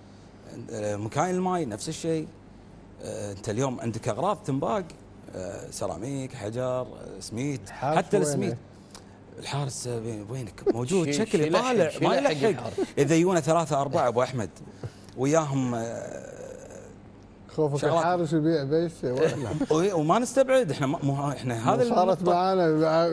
مكاين الماي نفس الشيء. انت اليوم عندك اغراض تنباق، سيراميك، حجر، سميت، حتى السميت. الحارس وينك؟ موجود شكل طالع ما يلحق. اذا يجونا 3 4 ابو احمد وياهم خوفك الحارس يبيع بيت وما نستبعد احنا هذا صارت معانا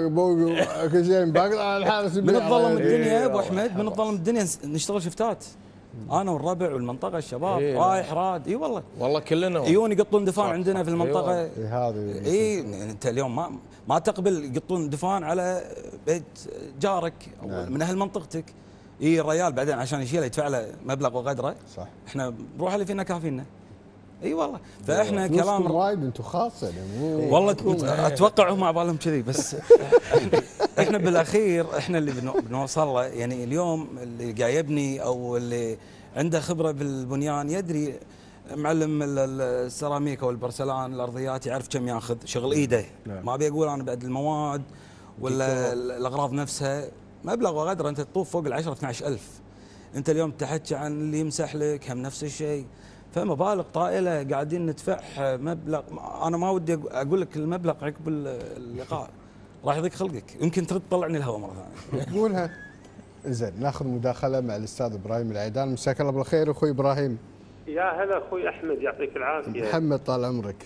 كل شيء باقي الحارس يبيع. من الظلم الدنيا يا ابو احمد، من الظلم الدنيا نشتغل شفتات انا والربع والمنطقه الشباب رايح راد. اي والله كلنا يجون يقطون دفان عندنا في المنطقه. هذه انت اليوم ما تقبل يقطون دفان على بيت جارك او من اهل منطقتك. الريال بعدين عشان يشيله يدفع له مبلغ وقدره. صح. احنا نروح اللي فينا كافينا. اي والله. فاحنا كلام وايد انتم خاصه يعني والله اتوقع هم على بالهم كذي، بس احنا بالاخير احنا اللي بنوصل له. يعني اليوم اللي قاعد يبني او اللي عنده خبره بالبنيان يدري معلم السيراميك او البرسلان الارضيات يعرف كم ياخذ شغل ايده. ما ابي اقول انا بعد المواد ولا الاغراض نفسها مبلغ وقدره. انت تطوف فوق ال10 12000. انت اليوم تحكي عن اللي يمسح لك هم نفس الشيء، فمبالغ طائله قاعدين ندفع مبلغ. انا ما ودي اقول لك المبلغ عقب اللقاء راح يضيق خلقك، يمكن ترد تطلعني الهواء مره ثانيه. قولها. زين ناخذ مداخله مع الاستاذ ابراهيم العيدان. مساك الله بالخير اخوي ابراهيم. يا هلا اخوي احمد يعطيك العافيه. محمد طال عمرك.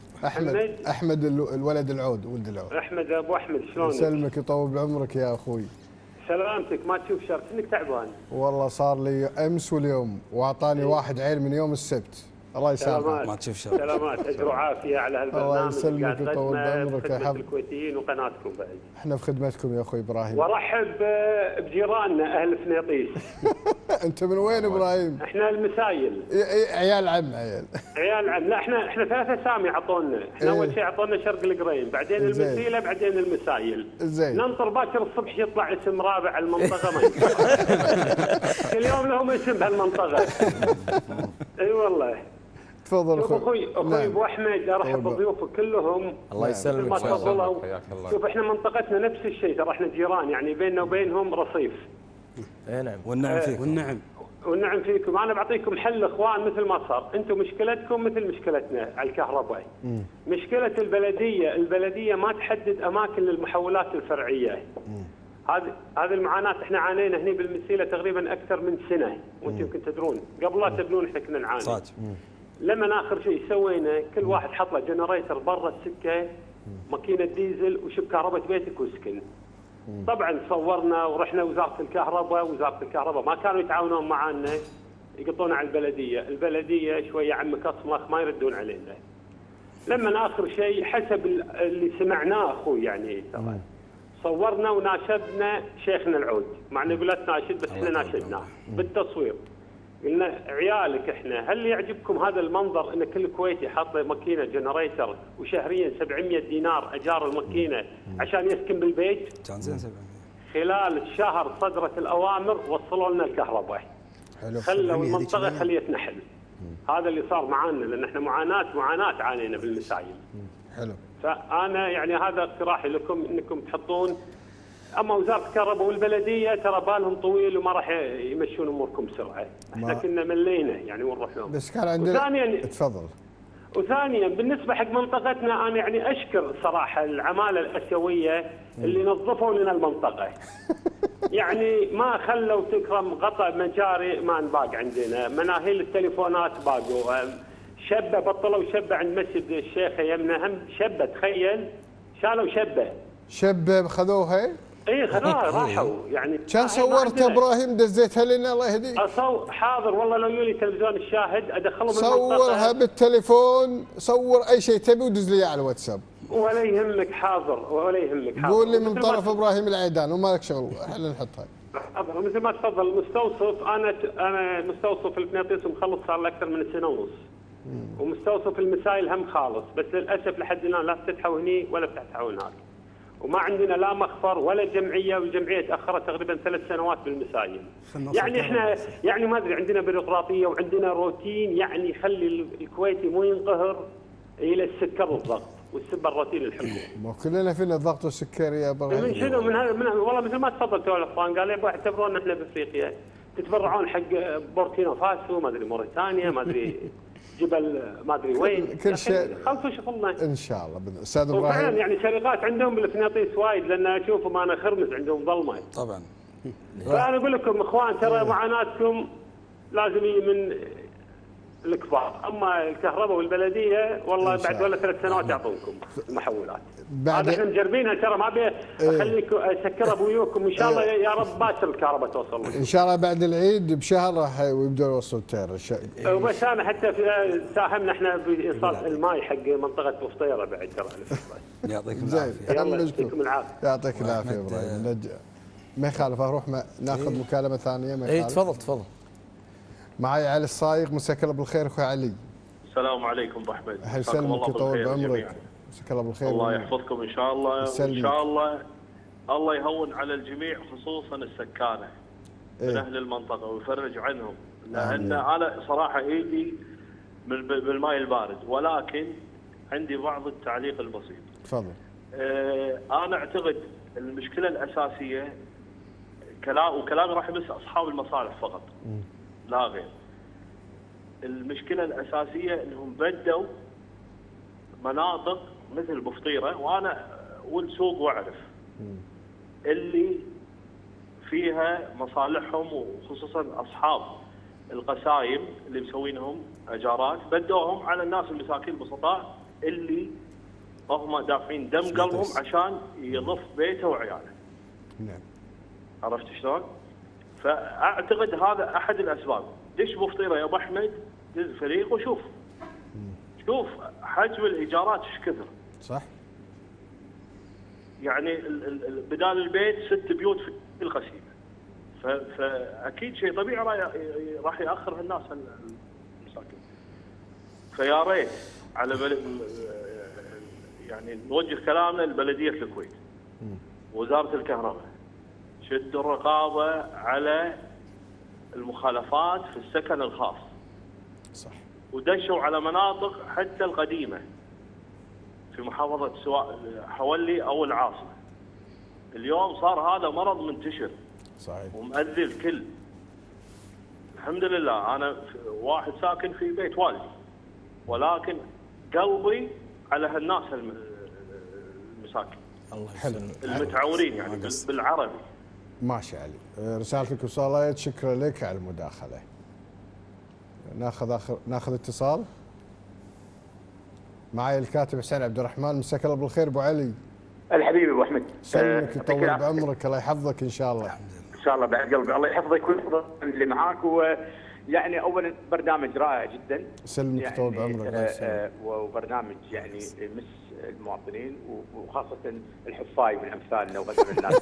احمد الولد العود ولد العود. احمد ابو احمد شلونك؟ يسلمك يطول بعمرك يا اخوي. سلامتك ما تشوف شر، انك تعبان. والله صار لي امس واليوم واعطاني واحد عيل من يوم السبت. الله يسلمك. ما تشوف شر. سلامات، اجر وعافيه على الله هالبرنامج. يسلمك ويطول بعمرك يا خدمة حبيبي. الكويتيين وقناتكم بعد. احنا في خدمتكم يا اخوي ابراهيم. وارحب بجيراننا اهل فنيطيس. انت من وين ابراهيم؟ احنا المسايل. عيال عم عيال عم. لا احنا 3 اسامي عطونا. احنا اول شيء عطونا شرق القرين، بعدين المسيله، بعدين المسايل. زين. ننطر باكر الصبح يطلع اسم رابع على المنطقه ما كل يوم لهم اسم بهالمنطقه. اي والله. تفضل اخوي ابو احمد، ارحب بضيوفك كلهم. الله يسلمك. ما تفضلوا. شوف احنا منطقتنا نفس الشيء، ترى احنا جيران، يعني بيننا وبينهم رصيف. اي نعم. والنعم فيك. والنعم فيكم. انا بعطيكم حل اخوان مثل ما صار، انتم مشكلتكم مثل مشكلتنا على الكهرباء. مشكله البلديه ما تحدد اماكن للمحولات الفرعيه. هذه المعاناه احنا عانينا هنا بالمسيله تقريبا اكثر من سنه، وانتم يمكن تدرون قبل لا تبنون احنا كنا نعاني. صادق. لما اخر شيء سوينا كل واحد حط له جنريتر برا السكه، ماكينه ديزل، وشب كهرباء بيتك واسكن. طبعا صورنا ورحنا وزاره الكهرباء ما كانوا يتعاونون معنا، يقطون على البلديه شويه عمك اصمخ ما يردون علينا. لما اخر شيء حسب اللي سمعناه اخوي يعني ترى صورنا وناشدنا شيخنا العود، مع انه يقول لا تناشد بس احنا ناشدناه بالتصوير. قلنا عيالك احنا هل يعجبكم هذا المنظر ان كل كويتي حاط له ماكينه جنريتر وشهريا 700 دينار اجار الماكينه عشان يسكن بالبيت؟ كان زين 700. خلال الشهر صدرت الاوامر وصلوا لنا الكهرباء. حلو. خلوا المنطقه خليه نحل. هذا اللي صار معانا، لان احنا معاناه عانينا بالمسايل. حلو. فانا يعني هذا اقتراحي لكم انكم تحطون. اما وزاره الكهرباء والبلديه ترى بالهم طويل وما راح يمشون اموركم بسرعه، احنا كنا ملينا يعني ونروح لهم. بس كان عندنا تفضل. وثانيا بالنسبه حق منطقتنا انا يعني اشكر صراحه العماله الاسيويه اللي نظفوا لنا المنطقه. يعني ما خلوا تكرم غطاء مجاري ما انباق عندنا، مناهيل التليفونات باقوا، شبه بطلوا شبه عند مسجد الشيخ يمنا، هم شبه تخيل شالوا شبه خذوها. اي خذوها راحوا يعني. كان صورت ابراهيم دزيتها لنا الله يهديك. حاضر والله لو يولي تلفزيون الشاهد ادخلهم صورها بالتليفون، صور اي شيء تبي ودز لي على الواتساب. ولا يهمك حاضر ولا يهمك حاضر. قول لي من طرف ابراهيم العيدان وما لك شغل، احنا نحطها. حاضر مثل ما تفضل. مستوصف انا مستوصف الفنيطيس ومخلص صار له اكثر من سنه ونص. ومستوصف المسائل هم خالص، بس للاسف لحد الان لا فتحوا هني ولا فتحوا هناك. وما عندنا لا مخفر ولا جمعيه، والجمعيه تاخرت تقريبا 3 سنوات بالمسايل. يعني احنا يعني ما ادري عندنا بيروقراطيه وعندنا روتين يعني يخلي الكويتي مو ينقهر الى السكر والضغط والسب الروتين الحكومي. ما كلنا فينا الضغط والسكري يا ابراهيم. من شنو من هذا والله مثل ما تفضلت يا الاخوان، قال يبغوا يعتبرونا احنا بافريقيا، تتبرعون حق بوركينا فاسو ما ادري موريتانيا ما ادري جبل ما ادري وين، كل شيء خلصوا شغلنا ان شاء الله. استاذ ابراهيم وفعلا يعني سرقات عندهم بالفنيطيس وايد، لان اشوفهم انا خرمز عندهم ظلمه طبعا. فانا اقول لكم اخوان ترى معاناتكم لازم من الكبار، اما الكهرباء والبلديه والله بعد ولا 3 سنوات يعطونكم محولات. هذا احنا مجربينها ترى، ما ابي اخليكم اسكر ابويوكم، ان شاء الله يا رب باكر الكهرباء توصل لكم. ان شاء الله بعد العيد بشهر راح يبدوا يوصلوا التيار. وبس انا حتى ساهمنا احنا بايصال الماء حق منطقه بفطيره بعد ترى. يعطيك العافيه. يعطيكم العافيه. يعطيك العافيه ابراهيم. ما يخالف اروح ناخذ مكالمه ثانيه. ما يخالف. تفضل. معي علي الصايغ، مساك الله بالخير اخوي علي. السلام عليكم ابو احمد. الله يسلمك ويطول بعمرك. مساك الله بالخير. الله يحفظكم ان شاء الله. وان شاء الله يهون على الجميع خصوصا السكانه من اهل المنطقه ويفرج عنهم، لان انا صراحه ايدي بالماء البارد، ولكن عندي بعض التعليق البسيط. تفضل. انا اعتقد المشكله الاساسيه وكلامي راح يمس اصحاب المصالح فقط لا غير. المشكله الاساسيه انهم بدوا مناطق مثل بفطيره، وانا والسوق واعرف اللي فيها مصالحهم، وخصوصا اصحاب القسايم اللي مسوينهم اجارات بدوهم على الناس المساكين البسطاء اللي هم دافعين دم قلبهم عشان يضف بيته وعياله. نعم. عرفت شلون؟ فاعتقد هذا احد الاسباب. دش بفطيره يا ابو احمد، دز فريق وشوف شوف حجم الايجارات ايش كثر. صح. يعني بدال البيت 6 بيوت في القسيمه. فاكيد شيء طبيعي راح ياخر الناس المساكين. فيا ريت على يعني نوجه كلامنا لبلديه الكويت وزاره الكهرباء، شدوا الرقابه على المخالفات في السكن الخاص. صح. ودشوا على مناطق حتى القديمه في محافظه سواء حولي او العاصمه. اليوم صار هذا مرض منتشر. صحيح. ومؤذي الكل. الحمد لله انا واحد ساكن في بيت والدي، ولكن قلبي على هالناس المساكين. الله يسلمك. المتعورين يعني بالعربي. ماشي علي، رسالتك وصلت، شكرا لك على المداخله. ناخذ اتصال. معي الكاتب حسين عبد الرحمن، مساك الله بالخير ابو علي. الحبيب ابو احمد. سلمك يطول بعمرك، الله يحفظك ان شاء الله. ان شاء الله بعد قلبي، الله يحفظك ويحفظ اللي معاك. ويعني اولا برنامج رائع جدا. سلمك يعني يطول بعمرك. وبرنامج يعني يمس المواطنين وخاصه الحفاي من امثالنا وغير الناس.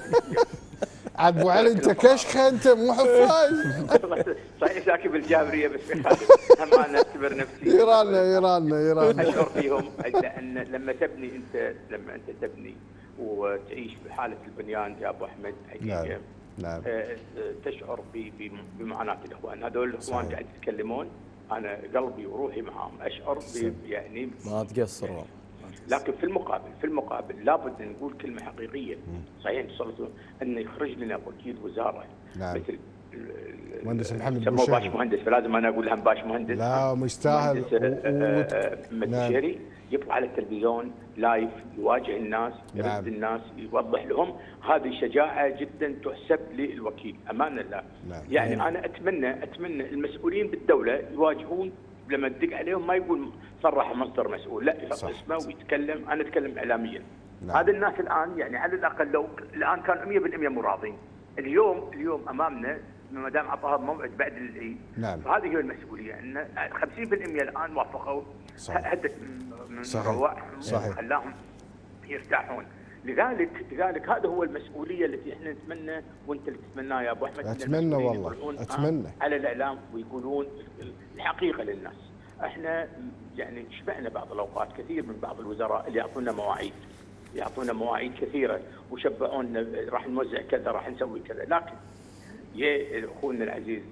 عاد ابو علي انت كشخه، انت مو حفاي. صحيح ساكن بالجابريه بس امان اعتبر نفسي يرانا اشعر فيهم. لان لما انت تبني وتعيش بحاله البنيان يا ابو احمد حقيقه. نعم. تشعر بمعاناه الاخوان، هذول الاخوان قاعد يتكلمون، انا قلبي وروحي معهم، اشعر يعني ما تقصر. لكن في المقابل لابد ان نقول كلمه حقيقيه. صحيح ان يخرج لنا وكيل وزاره. نعم. مثل مهندس محمد سموه باش مهندس، فلازم انا اقول هم باش مهندس. لا مستاهل. محمد الشهري يطلع على التلفزيون لايف، يواجه الناس، يرد الناس، يوضح لهم. هذه شجاعه جدا تحسب للوكيل امانه الله. يعني انا اتمنى المسؤولين بالدوله يواجهون لما تدق عليهم ما يقول صرح مصدر مسؤول، لا يحط اسمه ويتكلم. انا اتكلم اعلاميا. هذا الناس الان يعني على الاقل لو الان كانوا 100% مراضين، اليوم امامنا ما دام اعطاها موعد بعد العيد. نعم. فهذه هي المسؤوليه ان 50% الان وافقوا. هدت من روائحهم وخلاهم يرتاحون. لذلك هذا هو المسؤوليه التي احنا نتمنى وانت اللي تتمناه يا ابو احمد. اتمنى والله اتمنى على الاعلام ويقولون الحقيقه للناس. احنا يعني شبعنا بعض الاوقات كثير من بعض الوزراء اللي يعطونا مواعيد كثيره وشبعونا راح نوزع كذا راح نسوي كذا، لكن يا اخونا العزيز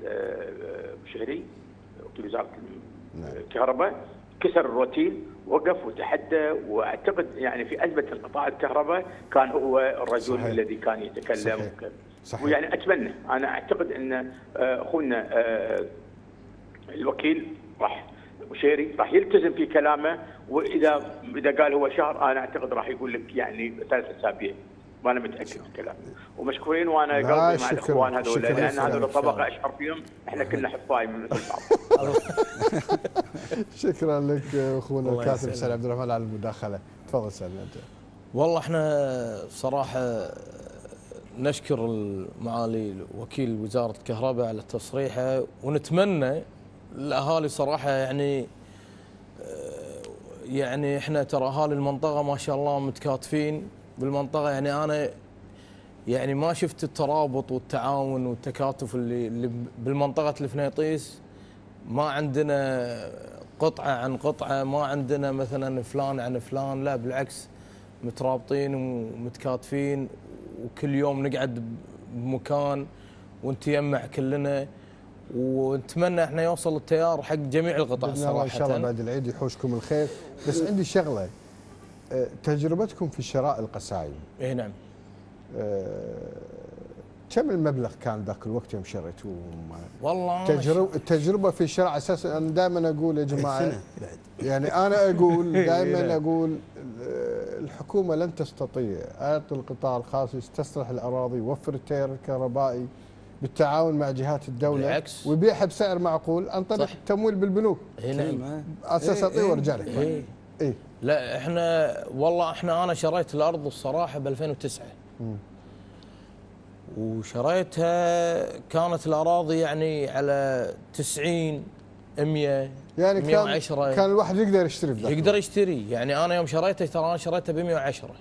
شهري وكيل وزاره الكهرباء كسر الروتين، وقف وتحدى. واعتقد يعني في ازمه انقطاع الكهرباء كان هو الرجل الذي كان يتكلم. صحيح. ويعني اتمنى، انا اعتقد ان اخونا الوكيل وشيري راح يلتزم في كلامه. واذا قال هو شهر انا اعتقد راح يقول لك يعني 3 أسابيع. وانا متاكد من كلامه. ومشكورين وانا قلبي مع الاخوان هذول، لان هذول طبقه اشعر فيهم احنا كلنا حفاي من مثل بعض. شكرا لك اخونا الكاتب حسين عبد الرحمن على المداخله. تفضل سالنا انت. والله احنا صراحه نشكر معالي وكيل وزاره الكهرباء على تصريحه، ونتمنى الاهالي صراحه يعني احنا ترى اهالي المنطقه ما شاء الله متكاتفين بالمنطقه. يعني انا يعني ما شفت الترابط والتعاون والتكاتف اللي بالمنطقه الفنيطيس. ما عندنا قطعه عن قطعه، ما عندنا مثلا فلان عن فلان، لا بالعكس مترابطين ومتكاتفين، وكل يوم نقعد بمكان ونتجمع كلنا. ونتمنى احنا يوصل التيار حق جميع القطاع صراحه. ان شاء الله بعد العيد يحوشكم الخير. بس عندي شغله، تجربتكم في شراء القسايم. اي نعم. كم المبلغ كان ذاك الوقت يوم شريتوه؟ والله التجربه في الشراء اساسا انا دائما اقول يا جماعه، يعني انا اقول دائما اقول الحكومه لن تستطيع، اعطي القطاع الخاص يستصلح الاراضي، يوفر التيار الكهربائي بالتعاون مع جهات الدوله بالعكس. ويبيعها بسعر معقول عن طريق التمويل بالبنوك. اي نعم. اساس اعطيه وارجع لك. لا احنا والله انا شريت الارض الصراحه ب 2009. وشريتها كانت الاراضي يعني على 90 100 يعني 110. كان الواحد يقدر يشتري بداخل. يقدر يشتري. يعني انا يوم شريته ترى انا شريته ب 110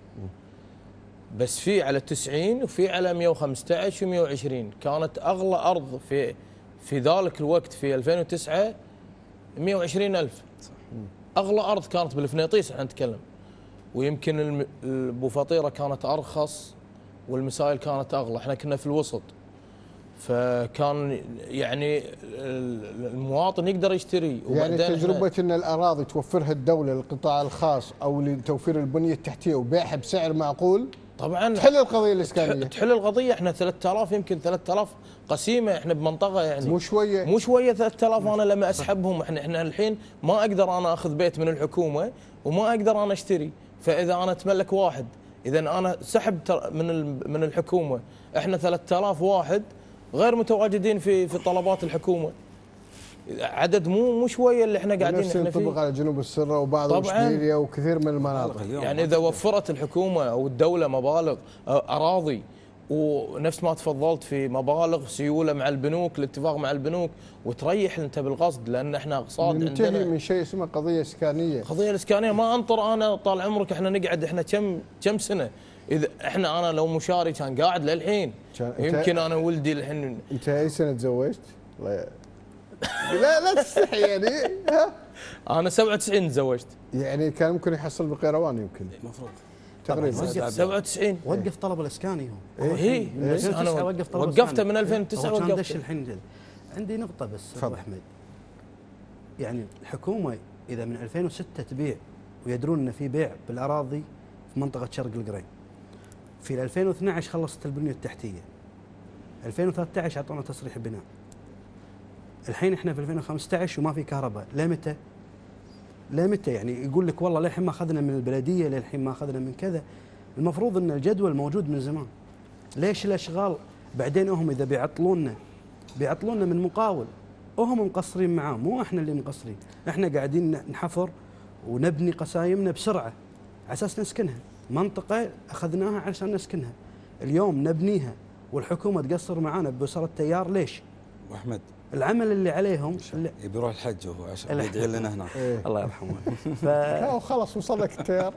بس في على 90 وفي على 115 و120. كانت اغلى ارض في ذلك الوقت في 2009 120,000. اغلى ارض كانت بالفنيطيس احنا نتكلم. ويمكن ابو فطيره كانت ارخص والمسائل كانت اغلى. احنا كنا في الوسط، فكان يعني المواطن يقدر يشتري. يعني تجربه ان الاراضي توفرها الدوله للقطاع الخاص او لتوفير البنيه التحتيه وبيعها بسعر معقول طبعا تحل القضيه الاسكانيه. تحل القضيه. احنا 3000 يمكن 3000 قسيمه احنا بمنطقه يعني مو شويه 3000. انا لما اسحبهم احنا الحين ما اقدر انا اخذ بيت من الحكومه وما اقدر انا اشتري. فاذا انا اتملك واحد، اذا انا سحبت من الحكومه، احنا 3000 واحد غير متواجدين في طلبات الحكومه. عدد مو شويه اللي احنا قاعدين احنا فيه. ينطبق على جنوب السره وبعض الاشبيليه وكثير من المناطق. يعني اذا وفرت الحكومه او الدوله مبالغ اراضي، ونفس ما تفضلت في مبالغ سيوله مع البنوك، الاتفاق مع البنوك، وتريح انت بالقصد، لان احنا اقتصاد ننتهي عندنا من شيء اسمه قضيه اسكانيه. قضيه الاسكانيه ما انطر انا طال عمرك. احنا نقعد احنا كم سنه. اذا انا لو مشاري كان قاعد للحين. يمكن انا ولدي الحين. انت اي سنه تزوجت؟ لا تستحي يعني. انا 97 تزوجت. يعني كان ممكن يحصل بقيروان يمكن المفروض تقريبا 97 وقف طلب الاسكاني هو. ايه انا وقفته من 2009 وقفته الحين. عندي نقطه بس ابو احمد. يعني الحكومه اذا من 2006 تبيع ويدرون ان في بيع بالاراضي في منطقه شرق القرين، في 2012 خلصت البنيه التحتيه، 2013 اعطونا تصريح بناء، الحين احنا في 2015 وما في كهرباء. ليه متى يعني يقول لك والله للحين ما اخذنا من البلديه، للحين ما اخذنا من كذا. المفروض ان الجدول موجود من زمان. ليش الاشغال بعدين هم اذا بيعطلونا من مقاول وهم مقصرين معاه، مو احنا اللي مقصرين. احنا قاعدين نحفر ونبني قسايمنا بسرعه على اساس نسكنها. منطقه اخذناها علشان نسكنها، اليوم نبنيها والحكومه تقصر معانا بوصله التيار. ليش؟ ابو احمد العمل اللي عليهم يبي يروح الحج هو عشان يدعي لنا هناك. الله يرحمه. خلاص وصل لك التيار.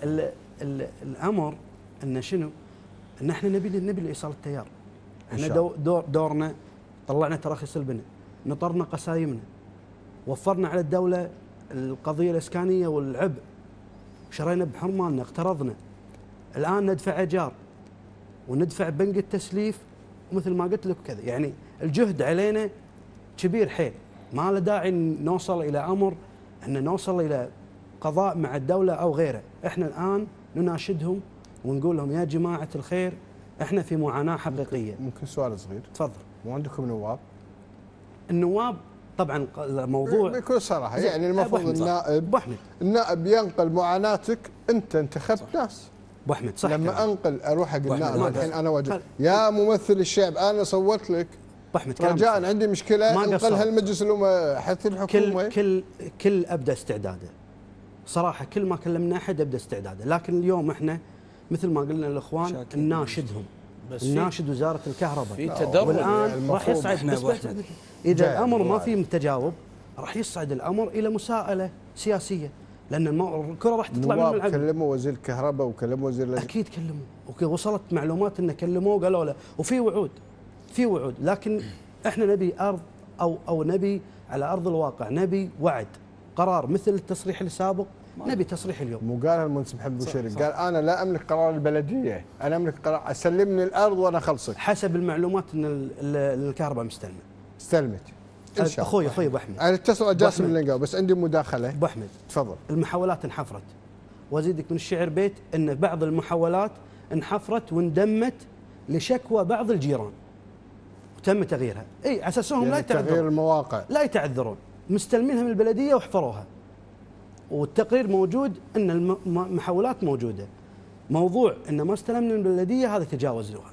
الامر ان شنو؟ ان احنا نبي لايصال التيار. احنا دورنا طلعنا تراخيص البناء، نطرنا قسايمنا، وفرنا على الدوله القضيه الاسكانيه والعبء، شرينا بحرماننا، اقترضنا، الان ندفع ايجار وندفع بنك التسليف ومثل ما قلت لك كذا. يعني الجهد علينا كبير حيل، ما له داعي نوصل الى امر ان نوصل الى قضاء مع الدوله او غيره. احنا الان نناشدهم ونقول لهم يا جماعه الخير احنا في معاناه حقيقيه. ممكن سؤال صغير؟ تفضل. مو عندكم نواب؟ النواب طبعا الموضوع بكل صراحه يعني المفروض النائب ينقل معاناتك. انت انتخبت ناس ابو احمد صح. لما انقل اروح اقول النائب الحين انا وجه يا ممثل الشعب انا صوت لك ابو احمد رجاء عندي مشكله انقلها المجلس الامه حتى الحكومه. كل ابدا استعداده صراحه. كل ما كلمنا احد ابدا استعداده. لكن اليوم احنا مثل ما قلنا الاخوان نناشدهم، نناشد وزاره الكهرباء في تدرج. والان راح يصعد اذا الامر ما في تجاوب راح يصعد الامر الى مساءله سياسيه، لان الكره راح تطلع من الملعب. كلموا وزير الكهرباء وكلموا وزير اكيد كلموا وصلت معلومات انه كلموه وقالوا له وفي وعود. لكن احنا نبي ارض او نبي على ارض الواقع، نبي وعد قرار مثل التصريح السابق. نبي تصريح اليوم. مو قالها المهندس محمد بوشيري، قال انا لا املك قرار البلديه، انا املك قرار اسلمني الارض وانا اخلصك. حسب المعلومات ان الكهرباء استلمت ان شاء الله. اخوي ابو احمد انا اتصل جاسم اللينقاوي بس عندي مداخله. ابو احمد تفضل. المحاولات انحفرت، وازيدك من الشعر بيت ان بعض المحاولات انحفرت واندمت لشكوى بعض الجيران وتم تغييرها. اي على اساسهم يعني لا يتعذرون، تغيير المواقع لا يتعذرون، مستلمينها من البلديه وحفروها، والتقرير موجود ان المحاولات موجوده. موضوع ان ما استلمنا من البلديه هذا تجاوزوها.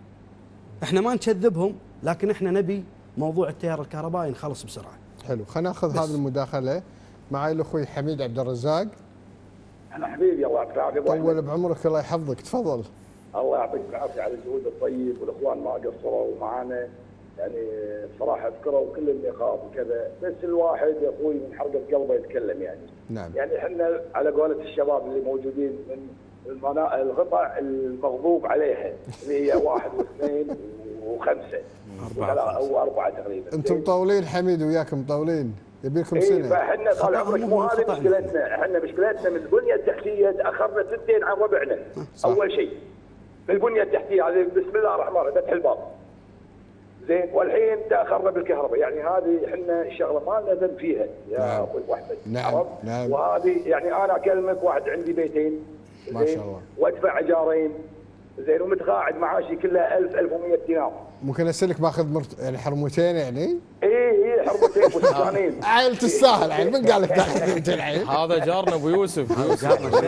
احنا ما نكذبهم، لكن احنا نبي موضوع التيار الكهربائي نخلص بسرعه. حلو، خلينا ناخذ هذه المداخله. معي الاخوي حميد عبد الرزاق. انا حبيبي الله يعطيك العافيه. طول بعمرك الله يحفظك، تفضل. الله يعطيك العافيه على الجهود الطيب، والاخوان ما قصروا معانا. يعني صراحه ذكروا كل النقاط وكذا، بس الواحد يا اخوي من حرقه قلبه يتكلم يعني. نعم. يعني احنا على قولة الشباب اللي موجودين من القطع المغضوب عليها اللي هي 1 و2 و5 و4 تقريبا. انتم مطولين حميد وياكم مطولين، يبيلكم سنه. فاحنا طال عمرك مو هذه مشكلتنا، احنا مشكلتنا من البنيه التحتيه تاخرنا 2 سنين عن ربعنا. اول شيء بالبنيه التحتيه هذه بسم الله الرحمن الرحيم فتح الباب. زين والحين تاخرنا بالكهرباء، يعني هذه احنا الشغله ما لنا ذنب فيها يا اخوي ابو احمد. نعم نعم. وهذه يعني انا اكلمك واحد عندي بيتين ما شاء الله وادفع ايجارين زين ومتقاعد معاشي كلها 1000 1100 دينار. ممكن اسالك باخذ يعني حرمتين يعني؟ اي حرمتين وسكانين. عيل تستاهل عيل، من قال لك تاخذ حرمتين عيل؟ هذا جارنا ابو يوسف.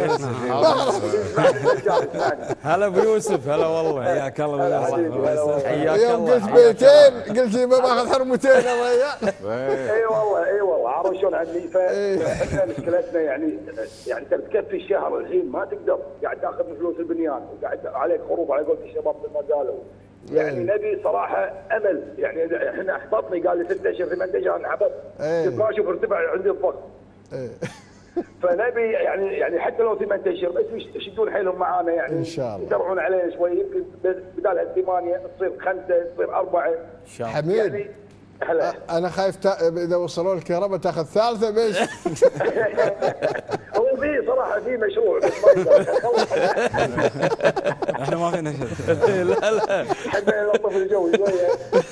هلا ابو يوسف، هلا والله. حياك الله حياك الله. يوم قلت بيتين قلت لي ما باخذ حرمتين يا ريال. اي والله عرف شلون عني. فاحنا مشكلتنا يعني انت تكفي الشهر الحين ما تقدر، قاعد تاخذ من فلوس البنيان وقاعد عليك خروج على قولة الشباب مثل ما قالوا. يعني نبي صراحه امل، يعني احنا احبطني قال لي 6 اشهر 8 اشهر انحبط. كنت ما اشوف ارتفع عندي الضغط. فنبي يعني حتى لو 8 اشهر بس يشدون حيلهم معانا، يعني ان شاء الله يسرعون علينا شوي، يمكن بدال 8 تصير 5 تصير 4 ان شاء الله. حميد يعني انا خايف اذا وصلوا الكهرباء تاخذ ثالثه بس. هو في صراحه في مشروع بس ما يقدر. احنا ما فينا شيء. لا احنا نلطف الجو شويه.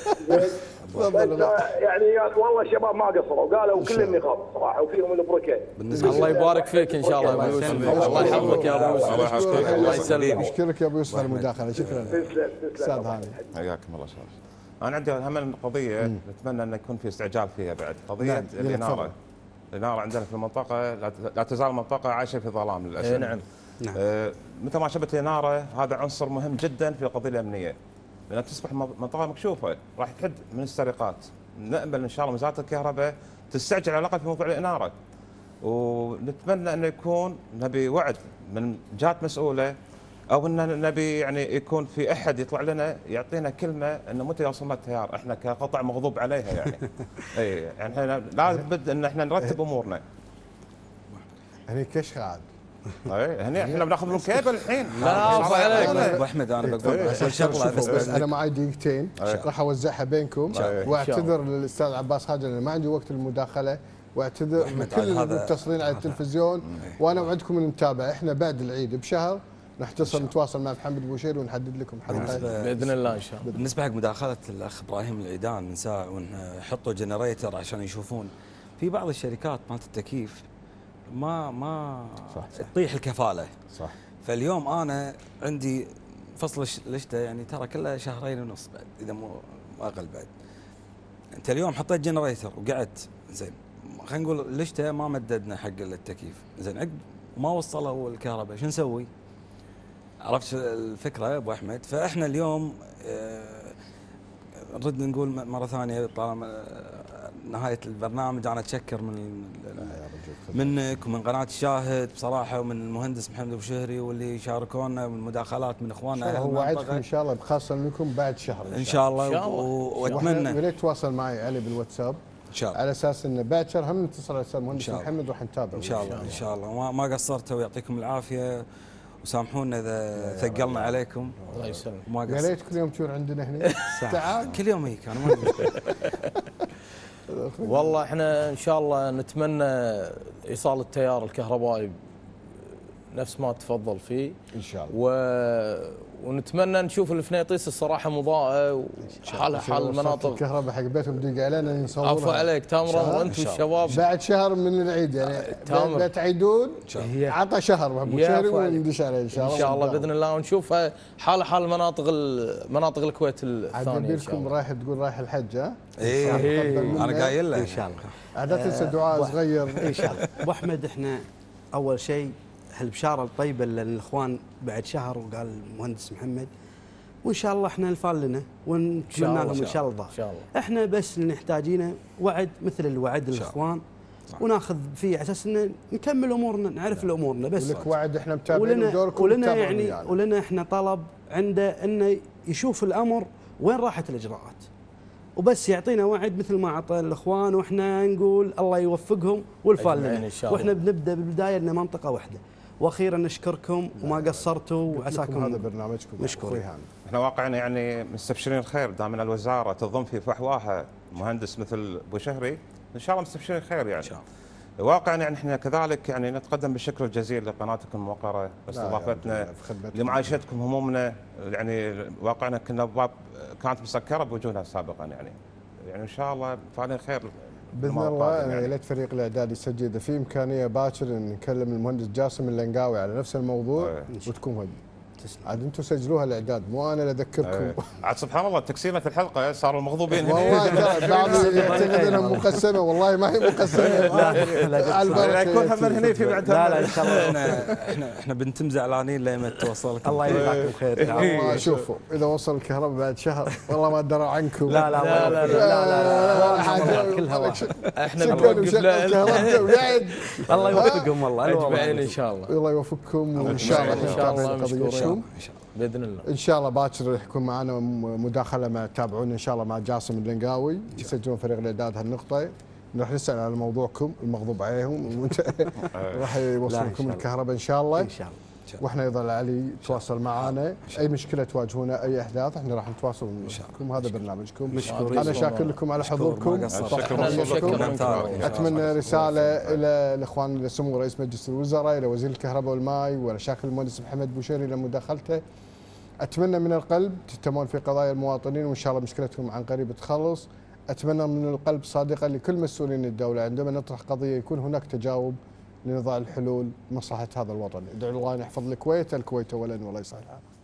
يعني والله الشباب ما قصروا، قالوا كل النقاط صراحه وفيهم البركه. الله يبارك فيك ان شاء الله يا ابو يوسف. الله يحفظك يا ابو يوسف. الله يسلمك. اشكرك يا ابو يوسف على المداخله. شكرا. تسلم استاذ هاني. حياكم الله. انا عندي هم قضيه نتمنى ان يكون في استعجال فيها بعد، قضيه الاناره. الاناره عندنا في المنطقه لا تزال المنطقه عايشه في ظلام للاسف. نعم. مثل ما شبت الاناره هذا عنصر مهم جدا في القضيه الامنيه، لان تصبح منطقه مكشوفه راح تحد من السرقات. نامل ان شاء الله وزاره الكهرباء تستعجل على الاقل في موضوع الاناره، ونتمنى انه يكون نبي وعد من جهات مسؤوله، او ان نبي يعني يكون في احد يطلع لنا يعطينا كلمه انه متى يوصلنا التيار، احنا كقطع مغضوب عليها يعني. اي يعني احنا لابد ان احنا نرتب امورنا. هني كشخ عاد. اي هني احنا بناخذ من كيبل الحين. لا ابو عليك ابو احمد انا بقول شغله بس انا معي دقيقتين راح اوزعها بينكم، واعتذر للاستاذ عباس خالد لان ما عندي وقت المداخله، واعتذر من كل المتصلين على التلفزيون، وانا وعدكم نتابع. احنا بعد العيد بشهر نحتصل نتواصل مع محمد بوشيري ونحدد لكم حلقه باذن الله ان شاء الله. بالنسبه حق مداخله الاخ ابراهيم العيدان ونحطوا جنريتر عشان يشوفون في بعض الشركات مالت التكييف ما صح تطيح الكفاله. صح. فاليوم انا عندي فصل الشتاء يعني ترى كله 2.5 شهر بعد اذا مو اقل بعد. انت اليوم حطيت جنريتر وقعدت زين، خلينا نقول الشتاء ما مددنا حق التكييف زين، عقب ما وصلوا الكهرباء شو نسوي؟ عرفت الفكره يا ابو احمد؟ فاحنا اليوم نرد نقول مره ثانيه طالما نهايه البرنامج انا اتشكر منك ومن قناه الشاهد بصراحه، ومن المهندس محمد ابو شهري واللي شاركونا من مداخلات من اخواننا. هو وعدكم ان شاء الله بخاصه لكم بعد شهر ان شاء الله. واتمنى يا ريت تواصل معي علي بالواتساب ان شاء الله، على اساس انه بعد شهر هم نتصل على الاستاذ المهندس محمد وراح نتابع ان شاء الله. ان شاء الله ما قصرتوا ويعطيكم العافيه، وسامحونا اذا ثقلنا عليكم. الله يسلمك. يا ريت كل يوم تشوف عندنا هنا. تعال كل يوم هيك انا ما والله احنا ان شاء الله نتمنى ايصال التيار الكهربائي نفس ما تفضل فيه ان شاء الله، ونتمنى نشوف الفنيطيس الصراحه مضاءه وحالها حال المناطق. الكهرباء حق بيتهم دق علينا نصورها. عفوا عليك تامر وانت والشباب بعد شهر من العيد يعني لا تعيدون، عطى شهر ابو شهري وندش عليه ان شاء الله. ان شاء الله باذن الله، ونشوف حال مناطق الكويت الثانيه. عاد نبيكم رايح تقول رايح الحج ها؟ ايه انا قايل له ان شاء الله. عاد تنسى دعاء صغير ان شاء الله. ابو احمد احنا اول شيء هالبشاره الطيبه للاخوان بعد شهر، وقال المهندس محمد، وان شاء الله احنا الفال لنا ونتمنى لهم ان شاء الله. احنا بس اللي نحتاجينه وعد مثل الوعد الاخوان، وناخذ فيه على اساس ان نكمل امورنا، نعرف الامورنا بس. ولك وعد احنا متابعين ودوركم ولنا يعني ولنا احنا طلب عنده انه يشوف الامر وين راحت الاجراءات، وبس يعطينا وعد مثل ما اعطى الاخوان، واحنا نقول الله يوفقهم والفال لنا، واحنا بنبدا بالبدايه ان منطقه واحده. واخيرا نشكركم وما قصرتوا وعساكم هذا برنامجكم مشكورين. احنا واقعنا يعني مستبشرين خير دام ان الوزاره تضم في فحواها مهندس مثل ابو شهري، ان شاء الله مستبشرين خير يعني. واقعا يعني احنا كذلك يعني نتقدم بالشكر الجزيل لقناتكم الموقره لاستضافتنا لمعايشتكم همومنا، يعني واقعنا كنا ابواب كانت مسكره بوجودها سابقا يعني ان شاء الله فعلا خير باذن الله. يعني ليت فريق الاعداد يسجل اذا في امكانيه باكر ان نكلم المهندس جاسم اللنقاوي على نفس الموضوع وتكون هدي. عاد انتم سجلوها الاعداد مو انا اللي اذكركم. عاد سبحان الله تكسيره الحلقه صاروا مغضوبين والله ترى بعض يعتقد انها مقسمه، والله ما هي مقسمه. لا يكون هم هنا في بعد. لا ان شاء الله احنا بنتم زعلانين لما توصلك. الله يجزاكم خير. والله شوفوا اذا وصل الكهرباء بعد شهر والله ما درى عنكم. لا لا لا لا كلها واحد. احنا بنوقف له. الله يوفقهم والله اجمعين ان شاء الله. الله يوفقكم وان شاء الله ان شاء الله مشكورين باذن الله. ان شاء الله باكر يكون معنا مداخله مع تابعونا ان شاء الله مع جاسم اللنقاوي يسجلون فريق الاعداد هالنقطه. راح نسال على موضوعكم المغضوب عليهم راح يوصلكم الكهرباء ان شاء الله. واحنا ايضا علي تواصل معنا اي مشكله تواجهونا اي احداث احنا راح نتواصل معكم. هذا برنامجكم. انا شاكر لكم على حضوركم. اتمنى رساله الى الاخوان لسمو رئيس مجلس الوزراء، الى وزير الكهرباء والماء، ولا شاكر المهندس محمد بوشيري لمداخلته. اتمنى من القلب تهتمون في قضايا المواطنين وان شاء الله مشكلتكم عن قريب تخلص. اتمنى من القلب صادقا لكل مسؤولين الدوله عندما نطرح قضيه يكون هناك تجاوب لنضع الحلول لمصلحه هذا الوطن. ادعو الله ان يحفظ الكويت، الكويت اولا والله يصلحها.